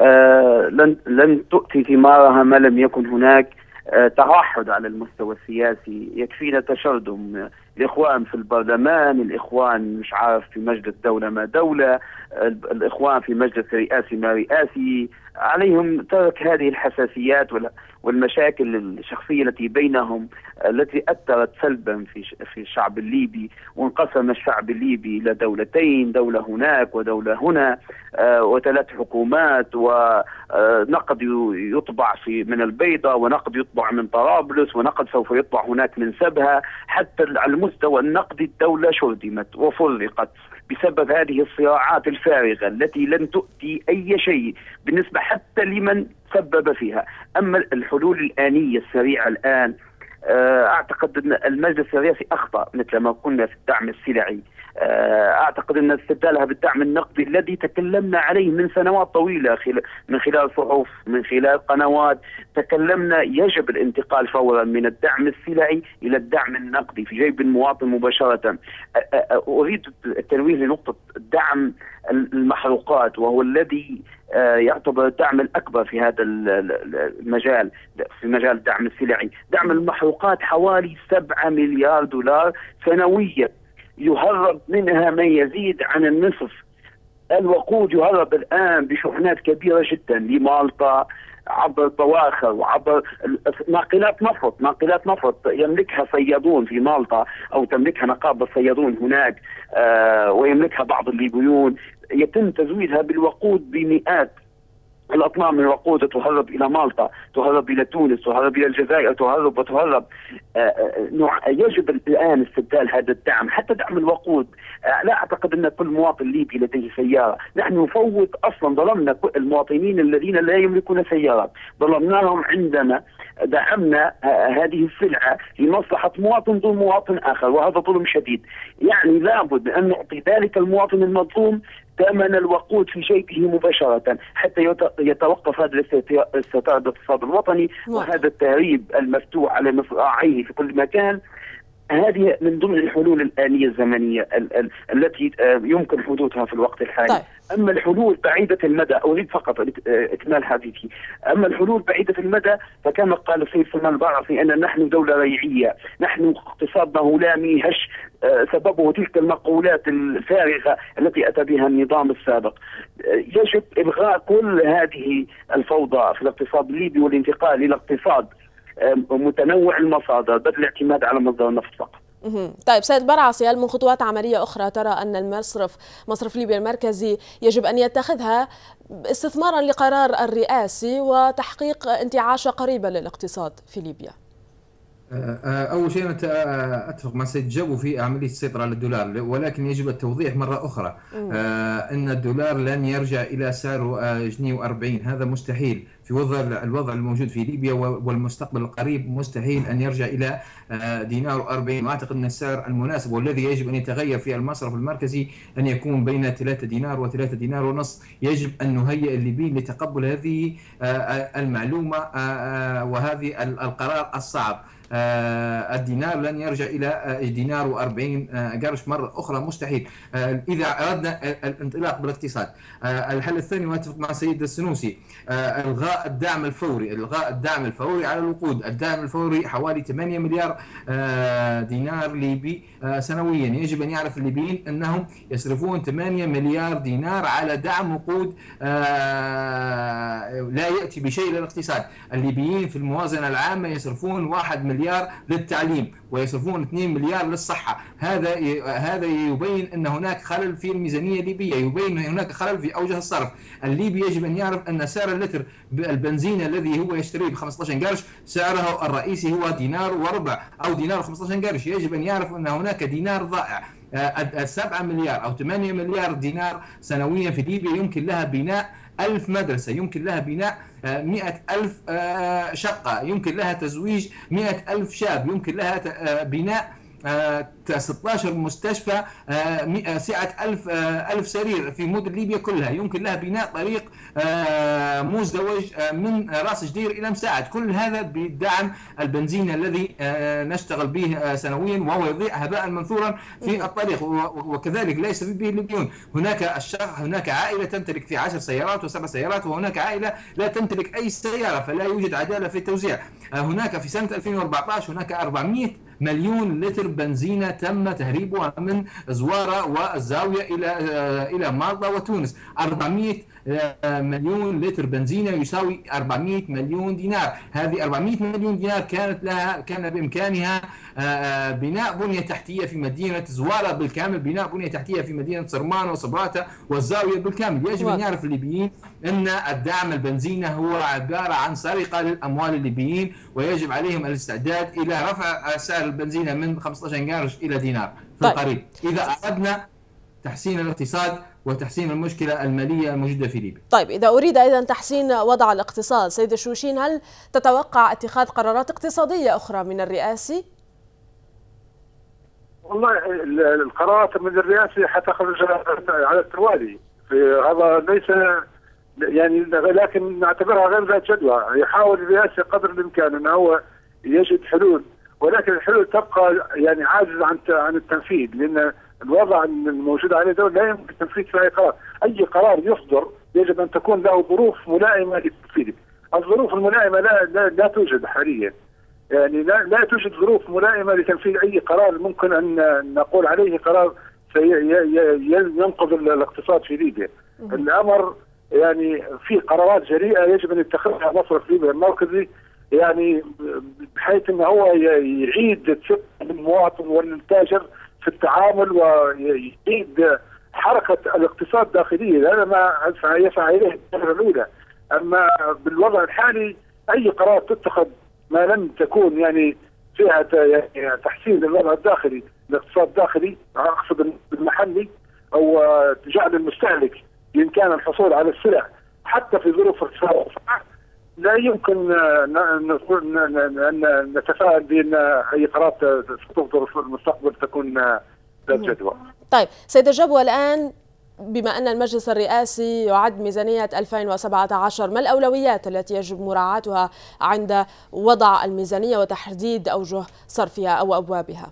لن تؤتي ثمارها ما لم يكن هناك توحد على المستوى السياسي. يكفينا تشرذم الإخوان في البرلمان، الإخوان مش عارف في مجلس الدولة ما دولة، الإخوان في مجلس رئاسي ما رئاسي. عليهم ترك هذه الحساسيات والمشاكل الشخصية التي بينهم التي أثرت سلبا في الشعب الليبي، وانقسم الشعب الليبي إلى دولتين، دولة هناك ودولة هنا، وثلاث حكومات، ونقد يطبع من البيضة، ونقد يطبع من طرابلس، ونقد سوف يطبع هناك من سبها. حتى على المستوى النقدي الدولة شردمت وفرقت بسبب هذه الصراعات الفارغة التي لن تؤتي أي شيء بالنسبة حتى لمن سبب فيها. أما الحلول الآنية السريعة الآن، أعتقد أن المجلس الرئاسي أخطأ مثل ما قلنا في الدعم السلعي. أعتقد أن استبدالها بالدعم النقدي الذي تكلمنا عليه من سنوات طويلة من خلال صحف، من خلال قنوات، تكلمنا يجب الانتقال فورا من الدعم السلعي إلى الدعم النقدي في جيب المواطن مباشرة. أريد التنويه لنقطة دعم المحروقات، وهو الذي يعتبر الدعم الأكبر في هذا المجال، في مجال الدعم السلعي. دعم المحروقات حوالي 7 مليار دولار سنويا، يهرب منها ما يزيد عن النصف. الوقود يهرب الآن بشحنات كبيرة جدا لمالطا عبر البواخر وعبر ناقلات نفط يملكها صيادون في مالطا أو تملكها نقابة الصيادون هناك، ويملكها بعض الليبيون. يتم تزويدها بالوقود بمئات الأطنان من الوقود، تهرب إلى مالطا، تهرب إلى تونس، تهرب إلى الجزائر، تهرب. يجب الآن استبدال هذا الدعم، حتى دعم الوقود. لا أعتقد أن كل مواطن ليبي لديه سيارة. نحن نفوت أصلا، ظلمنا المواطنين الذين لا يملكون سيارات، ظلمناهم عندما دعمنا هذه السلعة لمصلحة مواطن دون مواطن آخر، وهذا ظلم شديد. يعني لابد أن نعطي ذلك المواطن المظلوم ثمن الوقود في جيبه مباشرة حتى يتوقف هذا الاستثمار بالاقتصاد الوطني وهذا التهريب المفتوح على مصراعيه في كل مكان. هذه من ضمن الحلول الآنية الزمنية التي يمكن حدوثها في الوقت الحالي. طيب. أما الحلول بعيدة المدى، أريد فقط إكمال حديثي. أما الحلول بعيدة المدى فكما قال السيد سلمان البعرفي أن نحن دولة ريعية، نحن اقتصادنا هلامي هش، سببه تلك المقولات الفارغة التي أتى بها النظام السابق. يجب إلغاء كل هذه الفوضى في الاقتصاد الليبي والانتقال إلى اقتصاد متنوع المصادر بدل الاعتماد على مصدر النفط فقط. طيب سيد برعصي، هل من خطوات عملية أخرى ترى أن مصرف ليبيا المركزي يجب أن يتخذها استثمارا لقرار الرئاسي وتحقيق انتعاشة قريبة للاقتصاد في ليبيا؟ أول شيء أنا أتفق مع سيد جو في عملية السيطرة على الدولار، ولكن يجب التوضيح مرة أخرى أن الدولار لن يرجع إلى سعره جنيه و40، هذا مستحيل في الوضع الموجود في ليبيا، والمستقبل القريب مستحيل أن يرجع إلى دينار و40. وأعتقد أن السعر المناسب والذي يجب أن يتغير في المصرف المركزي أن يكون بين 3 دينار و3 دينار ونصف. يجب أن نهيئ الليبيين لتقبل هذه المعلومة وهذه القرار الصعب. الدينار لن يرجع إلى دينار و40 قرش مرة أخرى، مستحيل إذا أردنا الانطلاق بالاقتصاد. الحل الثاني، وأتفق مع سيد السنوسي، إلغاء الدعم الفوري على الوقود. الدعم الفوري حوالي 8 مليار دينار ليبي سنويا. يجب أن يعرف الليبيين أنهم يصرفون 8 مليار دينار على دعم وقود لا يأتي بشيء للاقتصاد. الليبيين في الموازنة العامة يصرفون 1 مليار للتعليم ويصرفون 2 مليار للصحة. هذا يبين أن هناك خلل في الميزانية الليبية، يبين أن هناك خلل في أوجه الصرف. الليبي يجب أن يعرف أن سعر اللتر البنزين الذي هو يشتريه ب 15 قرش سعره الرئيسي هو دينار وربع أو دينار و15 قرش. يجب أن يعرف أن هناك دينار ضائع. 7 مليار أو 8 مليار دينار سنويا في ليبيا يمكن لها بناء 1000 مدرسة، يمكن لها بناء 100,000 شقة، يمكن لها تزويج 100,000 شاب، يمكن لها بناء 16 مستشفى سعة 1000 سرير في مدن ليبيا كلها، يمكن لها بناء طريق مزدوج من راس جدير إلى مساعد. كل هذا بدعم البنزين الذي نشتغل به سنويا وهو يضيع هباء منثورا في الطريق، وكذلك لا يستفيد به الليبيون. هناك عائلة تمتلك في 10 سيارات و7 سيارات، وهناك عائلة لا تمتلك أي سيارة، فلا يوجد عدالة في التوزيع. هناك في سنة 2014 هناك 400 مليون لتر بنزينة تم تهريبها من زوارة والزاوية إلى مالطا وتونس. 400 مليون لتر بنزينة يساوي 400 مليون دينار. هذه 400 مليون دينار كان بإمكانها بناء بنية تحتية في مدينة زوارة بالكامل، بناء بنية تحتية في مدينة صرمان وصبراتة والزاوية بالكامل. يجب أن يعرف الليبيين أن الدعم البنزينة هو عبارة عن سرقة للأموال الليبيين، ويجب عليهم الاستعداد إلى رفع سعر البنزينة من 15 قرش إلى دينار في القريب إذا أردنا تحسين الاقتصاد وتحسين المشكلة المالية الموجودة في ليبيا. طيب إذا أريد أيضا تحسين وضع الاقتصاد، سيد الشوشين، هل تتوقع اتخاذ قرارات اقتصادية أخرى من الرئاسي؟ والله القرارات من الرئاسة حتخرج على التوالي، هذا ليس يعني، لكن نعتبرها غير ذات جدوى. يحاول الرئاسة قدر الإمكان أنه هو يجد حلول، ولكن الحلول تبقى يعني عاجزة عن التنفيذ، لأن الوضع الموجود عليه دول لا يمكن تنفيذ في أي قرار. أي قرار يصدر يجب أن تكون له ظروف ملائمة لتنفيذه. الظروف الملائمة لا توجد حاليا، يعني لا توجد ظروف ملائمة لتنفيذ أي قرار ممكن أن نقول عليه قرار ينقذ الاقتصاد في ليبيا. الأمر يعني في قرارات جريئة يجب أن يتخذها مصرف ليبيا المركزي، يعني بحيث أنه هو يعيد الثقة للمواطن والتاجر في التعامل، ويعيد حركة الاقتصاد الداخلية. هذا ما يسعى إليه الدولة الأولى. أما بالوضع الحالي أي قرار تتخذ ما لم تكون يعني فيها يعني تحسين الوضع الداخلي، الاقتصاد الداخلي، أقصد المحلي، أو جعل المستهلك بإمكانه الحصول على السلع حتى في ظروف ارتفاع، لا يمكن أن نتفائل بأن أي قرارات تصدر في المستقبل تكون ذات جدوى. طيب سيد الجبوة، الآن بما أن المجلس الرئاسي يعد ميزانية 2017، ما الأولويات التي يجب مراعاتها عند وضع الميزانية وتحديد أوجه صرفها أو أبوابها؟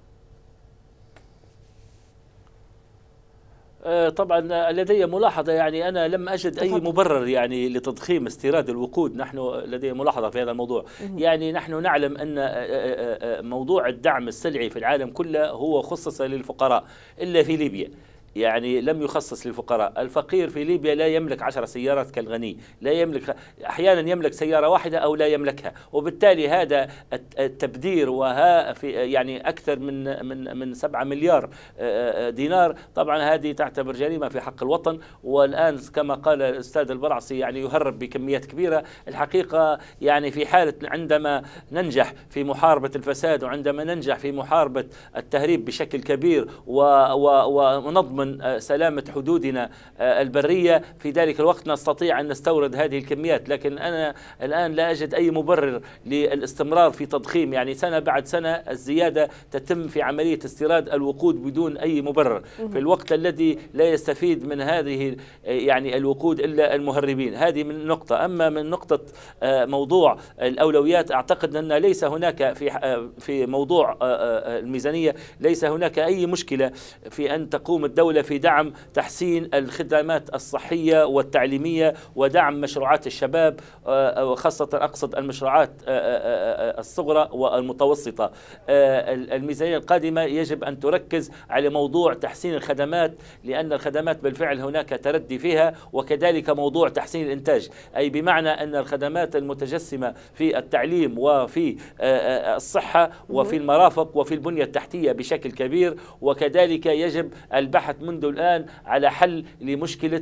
طبعا لدي ملاحظة، يعني أنا لم أجد أي مبرر يعني لتضخيم استيراد الوقود. نحن لدي ملاحظة في هذا الموضوع. يعني نحن نعلم أن موضوع الدعم السلعي في العالم كله هو خصص للفقراء إلا في ليبيا، يعني لم يخصص للفقراء. الفقير في ليبيا لا يملك 10 سيارات كالغني، لا يملك، أحيانا يملك سيارة واحدة أو لا يملكها، وبالتالي هذا التبذير في يعني أكثر من 7 مليار دينار. طبعا هذه تعتبر جريمة في حق الوطن. والآن كما قال الأستاذ البرعصي يعني يهرب بكميات كبيرة. الحقيقة يعني في حالة عندما ننجح في محاربة الفساد، وعندما ننجح في محاربة التهريب بشكل كبير، ونضمن سلامة حدودنا البرية، في ذلك الوقت نستطيع أن نستورد هذه الكميات. لكن أنا الآن لا أجد أي مبرر للاستمرار في تضخيم، يعني سنة بعد سنة الزيادة تتم في عملية استيراد الوقود بدون أي مبرر، في الوقت الذي لا يستفيد من هذه يعني الوقود إلا المهربين. هذه من نقطة. أما من نقطة موضوع الأولويات، أعتقد أن ليس هناك في موضوع الميزانية ليس هناك أي مشكلة في أن تقوم الدولة في دعم تحسين الخدمات الصحية والتعليمية ودعم مشروعات الشباب، وخاصة أقصد المشروعات الصغرى والمتوسطة. الميزانية القادمة يجب أن تركز على موضوع تحسين الخدمات، لأن الخدمات بالفعل هناك تردي فيها، وكذلك موضوع تحسين الإنتاج، أي بمعنى أن الخدمات المتجسمة في التعليم وفي الصحة وفي المرافق وفي البنية التحتية بشكل كبير. وكذلك يجب البحث منذ الآن على حل لمشكلة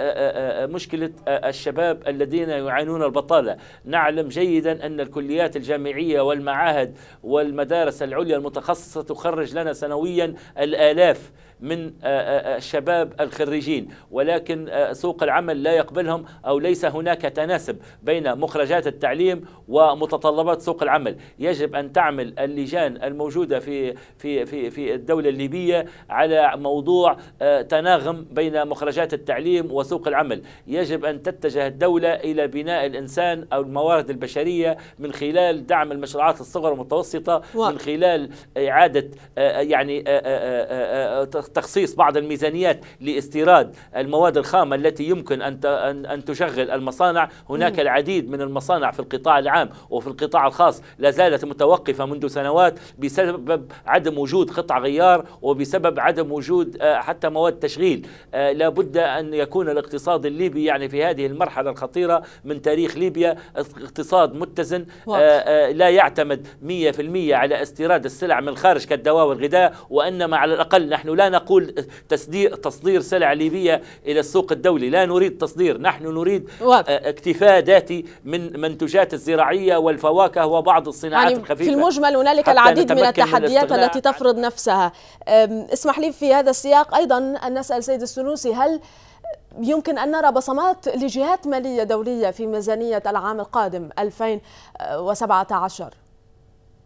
الشباب الذين يعانون البطالة. نعلم جيدا أن الكليات الجامعية والمعاهد والمدارس العليا المتخصصة تخرج لنا سنويا الآلاف من الشباب الخريجين، ولكن سوق العمل لا يقبلهم، أو ليس هناك تناسب بين مخرجات التعليم ومتطلبات سوق العمل. يجب أن تعمل اللجان الموجودة في الدولة الليبية على موضوع تناغم بين مخرجات التعليم وسوق العمل. يجب أن تتجه الدولة إلى بناء الإنسان أو الموارد البشرية من خلال دعم المشروعات الصغرى والمتوسطة، من خلال إعادة يعني تخصيص بعض الميزانيات لاستيراد المواد الخام التي يمكن أن تشغل المصانع. هناك العديد من المصانع في القطاع العام وفي القطاع الخاص لا زالت متوقفة منذ سنوات بسبب عدم وجود قطع غيار، وبسبب عدم وجود حتى مواد تشغيل. لابد أن يكون الاقتصاد الليبي يعني في هذه المرحلة الخطيرة من تاريخ ليبيا اقتصاد متزن، لا يعتمد 100% على استيراد السلع من الخارج كالدواء والغذاء، وإنما على الأقل نحن لا نقول تصدير سلع ليبية إلى السوق الدولي، لا نريد تصدير، نحن نريد اكتفاء ذاتي من منتجات الزراعية والفواكه وبعض الصناعات يعني الخفيفة. في المجمل هنالك العديد من التحديات التي تفرض نفسها. اسمح لي في هذا السياق أيضا أن نسأل سيد السنوسي، هل يمكن أن نرى بصمات لجهات مالية دولية في ميزانية العام القادم 2017؟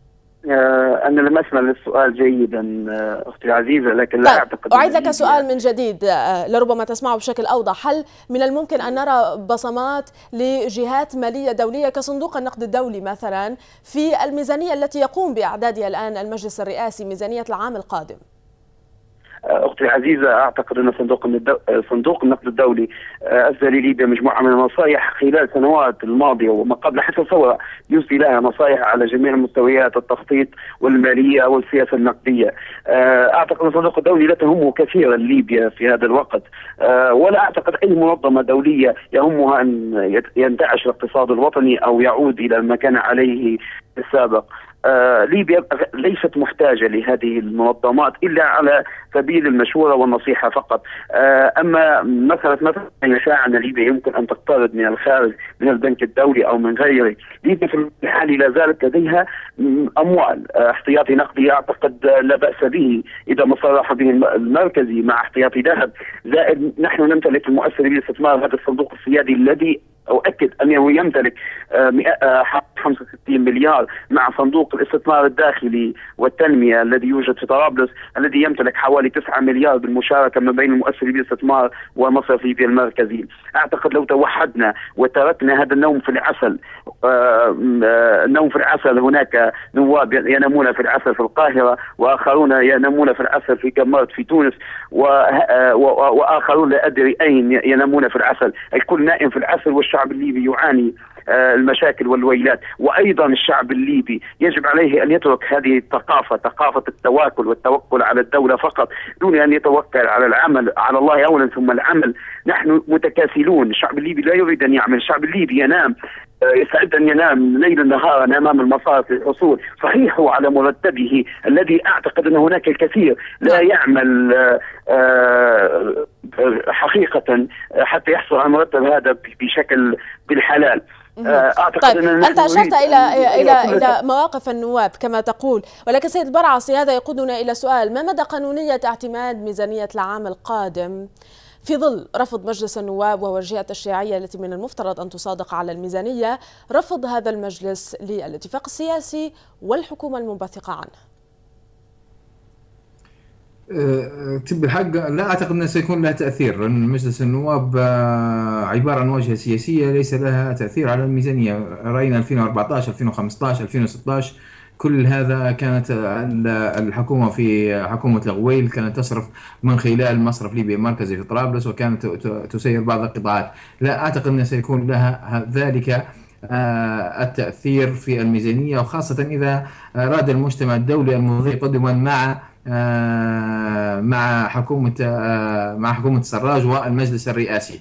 أنا لم أسمع للسؤال جيدا أختي العزيزة، لكن لا طيب أعتقد. أعيد لك سؤال من جديد لربما تسمعه بشكل أوضح. هل من الممكن أن نرى بصمات لجهات مالية دولية كصندوق النقد الدولي مثلا في الميزانية التي يقوم بإعدادها الآن المجلس الرئاسي، ميزانية العام القادم؟ أختي العزيزة، أعتقد أن صندوق النقد الدولي أسدى لليبيا مجموعة من النصائح خلال السنوات الماضية وما قبل حتى الثورة، يسدي لها نصائح على جميع مستويات التخطيط والمالية والسياسة النقدية. أعتقد أن الصندوق الدولي لا تهمه كثيرا ليبيا في هذا الوقت، ولا أعتقد أي منظمة دولية يهمها أن ينتعش الاقتصاد الوطني أو يعود إلى ما كان عليه السابق. ليبيا ليست محتاجة لهذه المنظمات إلا على سبيل المشورة والنصيحة فقط. أما مثلا يشاع أن ليبيا يمكن أن تقترض من الخارج من البنك الدولي أو من غيره، ليبيا في الحال لا زالت لديها أموال احتياطي نقدي أعتقد لا بأس به إذا ما صرح به المركزي مع احتياطي ذهب، زائد نحن نمتلك المؤسسة للاستثمار هذا الصندوق السيادي الذي أؤكد أنه يمتلك 65 مليار، مع صندوق الاستثمار الداخلي والتنمية الذي يوجد في طرابلس الذي يمتلك حوالي 9 مليار بالمشاركة ما بين المؤسسة للاستثمار ومصرف ليبيا المركزي. أعتقد لو توحدنا وتركنا هذا النوم في العسل، النوم في العسل، هناك نواب ينامون في العسل في القاهرة وآخرون ينامون في العسل في كمارت في تونس وآخرون لا أدري أين ينامون في العسل، الكل نائم في العسل والشعب الليبي يعاني المشاكل والويلات. وأيضا الشعب الليبي يجب عليه أن يترك هذه الثقافة، ثقافة التواكل والتوكل على الدولة فقط دون أن يتوكل على العمل، على الله أولا ثم العمل. نحن متكاسلون، الشعب الليبي لا يريد أن يعمل، الشعب الليبي ينام، يستعد أن ينام ليلا نهارا أمام المصارف للحصول، صحيح هو على مرتبه الذي أعتقد أن هناك الكثير لا يعمل حقيقة حتى يحصل على المرتب هذا بشكل بالحلال. طيب أنت أشرت إلى مواقف النواب كما تقول، ولكن سيد البرعصي هذا يقودنا إلى سؤال: ما مدى قانونية اعتماد ميزانية العام القادم في ظل رفض مجلس النواب وهو الجهة التشريعية التي من المفترض أن تصادق على الميزانية، رفض هذا المجلس للاتفاق السياسي والحكومة المنبثقة عنه؟ بالحق لا أعتقد أنه سيكون لها تأثير، لأن مجلس النواب عبارة عن واجهة سياسية ليس لها تأثير على الميزانية. رأينا 2014 2015 2016 كل هذا كانت الحكومة في حكومة الغويل كانت تصرف من خلال مصرف ليبيا المركزي في طرابلس وكانت تسير بعض القطاعات. لا أعتقد أن سيكون لها ذلك التأثير في الميزانية، وخاصة إذا أراد المجتمع الدولي المضي قدما مع حكومة السراج والمجلس الرئاسي.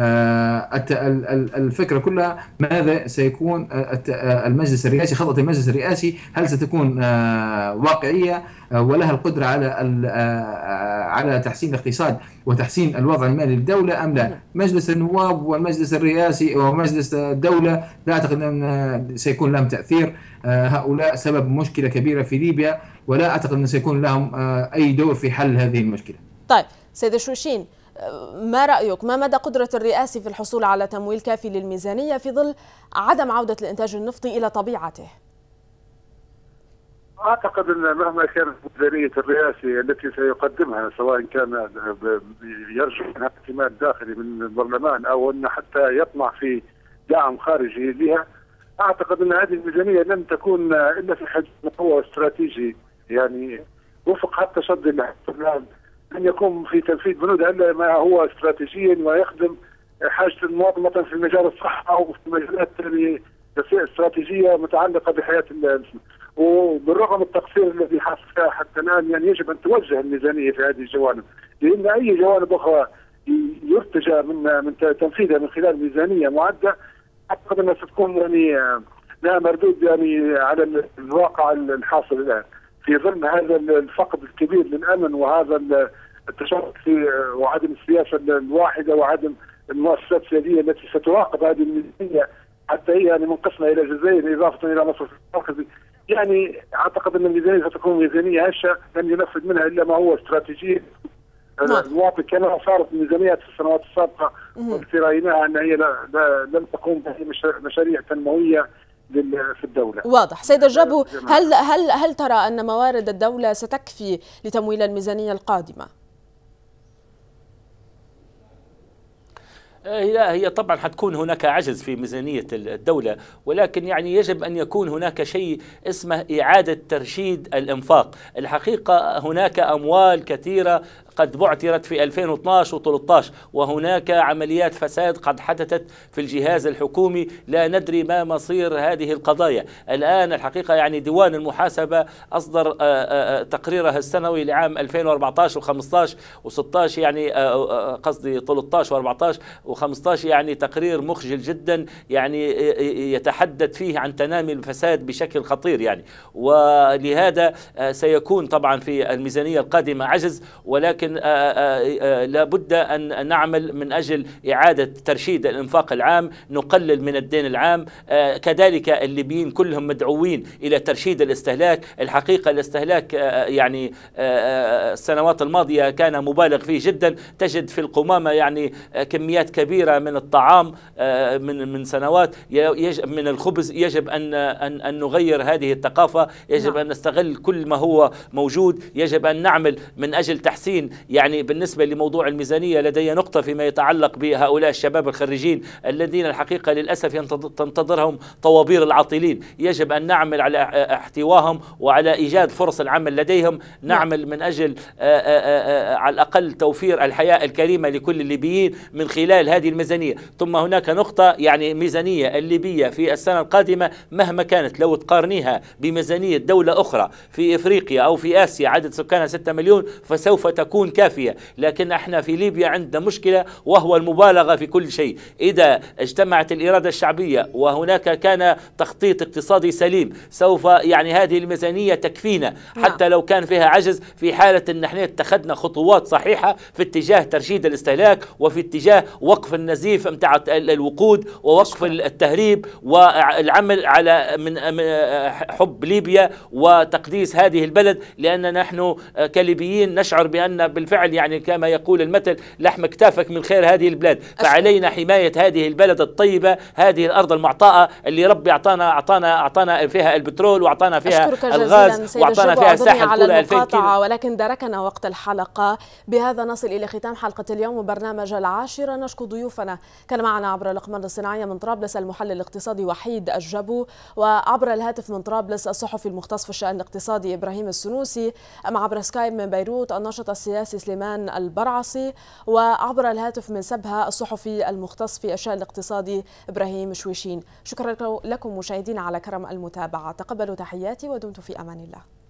الفكرة كلها ماذا سيكون المجلس الرئاسي، خطة المجلس الرئاسي هل ستكون واقعية ولها القدرة على تحسين الاقتصاد وتحسين الوضع المالي للدولة أم لا؟ مجلس النواب والمجلس الرئاسي ومجلس الدولة لا أعتقد أن سيكون لهم تأثير. هؤلاء سبب مشكلة كبيرة في ليبيا ولا أعتقد أن سيكون لهم أي دور في حل هذه المشكلة. طيب سيد الشوشين، ما رأيك؟ ما مدى قدرة الرئاسي في الحصول على تمويل كافي للميزانية في ظل عدم عودة الإنتاج النفطي إلى طبيعته؟ أعتقد أن مهما كانت ميزانية الرئاسي التي سيقدمها، سواء كان يرجو منها اعتماد داخلي من البرلمان أو أن حتى يطمع في دعم خارجي لها، أعتقد أن هذه الميزانية لن تكون إلا في حجم هو استراتيجي، يعني وفق حتى شد الاحتلال أن يكون في تنفيذ بنود إلا ما هو استراتيجيا ويخدم حاجة المواطن مثلا في مجال الصحة أو في مجالات استراتيجية متعلقة بحياة الناس. وبالرغم من التقصير الذي حصل فيها حتى الآن، يعني يجب أن توجه الميزانية في هذه الجوانب، لأن أي جوانب أخرى يرتجى من تنفيذها من خلال ميزانية معدة أعتقد أنها ستكون يعني لها مردود يعني على الواقع الحاصل الآن، في ظل هذا الفقد الكبير للأمن وهذا التشابك في وعدم السياسة الواحدة وعدم المؤسسات السيادية التي ستراقب هذه الميزانية حتى هي يعني منقسمة إلى جزئين إضافة إلى مصرف المركزي. يعني أعتقد أن الميزانية ستكون ميزانية هشة لن ينفذ منها إلا ما هو استراتيجي. المواطن كما صارت الميزانيات في السنوات السابقة والتي رأيناها أن هي لم تقوم بمشاريع تنموية في الدوله. واضح. سيد الجابو، هل ترى ان موارد الدوله ستكفي لتمويل الميزانيه القادمه؟ هي طبعا حتكون هناك عجز في ميزانية الدولة، ولكن يعني يجب أن يكون هناك شيء اسمه إعادة ترشيد الإنفاق. الحقيقة هناك أموال كثيرة قد بعثرت في 2012 و13، وهناك عمليات فساد قد حدثت في الجهاز الحكومي، لا ندري ما مصير هذه القضايا. الآن الحقيقة يعني ديوان المحاسبة أصدر تقريره السنوي لعام 2014 و15 و16، يعني قصدي 13 و14 و15، يعني تقرير مخجل جدا، يعني يتحدث فيه عن تنامي الفساد بشكل خطير يعني. ولهذا سيكون طبعا في الميزانية القادمة عجز، ولكن لابد أن نعمل من أجل إعادة ترشيد الإنفاق العام، نقلل من الدين العام. كذلك الليبيين كلهم مدعوين إلى ترشيد الاستهلاك. الحقيقة الاستهلاك يعني السنوات الماضية كان مبالغ فيه جدا، تجد في القمامة يعني كميات كبيرة من الطعام من سنوات، من الخبز. يجب أن نغير هذه الثقافة، يجب أن نستغل كل ما هو موجود، يجب أن نعمل من أجل تحسين. يعني بالنسبة لموضوع الميزانية لدي نقطة فيما يتعلق بهؤلاء الشباب الخريجين الذين الحقيقة للأسف تنتظرهم طوابير العاطلين. يجب أن نعمل على احتواهم وعلى إيجاد فرص العمل لديهم، نعمل من أجل على الأقل توفير الحياة الكريمة لكل الليبيين من خلال هذه الميزانية. ثم هناك نقطة، يعني ميزانية الليبية في السنة القادمة مهما كانت لو تقارنيها بميزانية دولة أخرى في إفريقيا أو في آسيا عدد سكانها 6 مليون فسوف تكون كافية. لكن احنا في ليبيا عندنا مشكلة، وهو المبالغة في كل شيء. إذا اجتمعت الإرادة الشعبية وهناك كان تخطيط اقتصادي سليم، سوف يعني هذه الميزانية تكفينا حتى لو كان فيها عجز، في حالة ان احنا اتخذنا خطوات صحيحة في اتجاه ترشيد الاستهلاك وفي اتجاه وقف النزيف متاع الوقود ووقف التهريب والعمل على من حب ليبيا وتقديس هذه البلد. لأن نحن كليبيين نشعر بأن بالفعل يعني كما يقول المثل لحم كتافك من خير هذه البلاد، فعلينا حماية هذه البلد الطيبة، هذه الأرض المعطاءة اللي ربي أعطانا فيها البترول وأعطانا فيها الغاز وأعطانا فيها الساحل طول 2000 كيلو. ولكن دركنا وقت الحلقة. بهذا نصل إلى ختام حلقة اليوم وبرنامج العاشرة. نشكر ضيوفنا، كان معنا عبر الأقمار الصناعية من طرابلس المحلل الاقتصادي وحيد الجابو، وعبر الهاتف من طرابلس الصحفي المختص في الشأن الاقتصادي إبراهيم السنوسي، أما عبر سكايب من بيروت الناشط السياسي سليمان البرعصي، وعبر الهاتف من سبها الصحفي المختص في الشأن الاقتصادي إبراهيم شويشين. شكرا لكم مشاهدينا على كرم المتابعة، تقبلوا تحياتي ودمتم في أمان الله.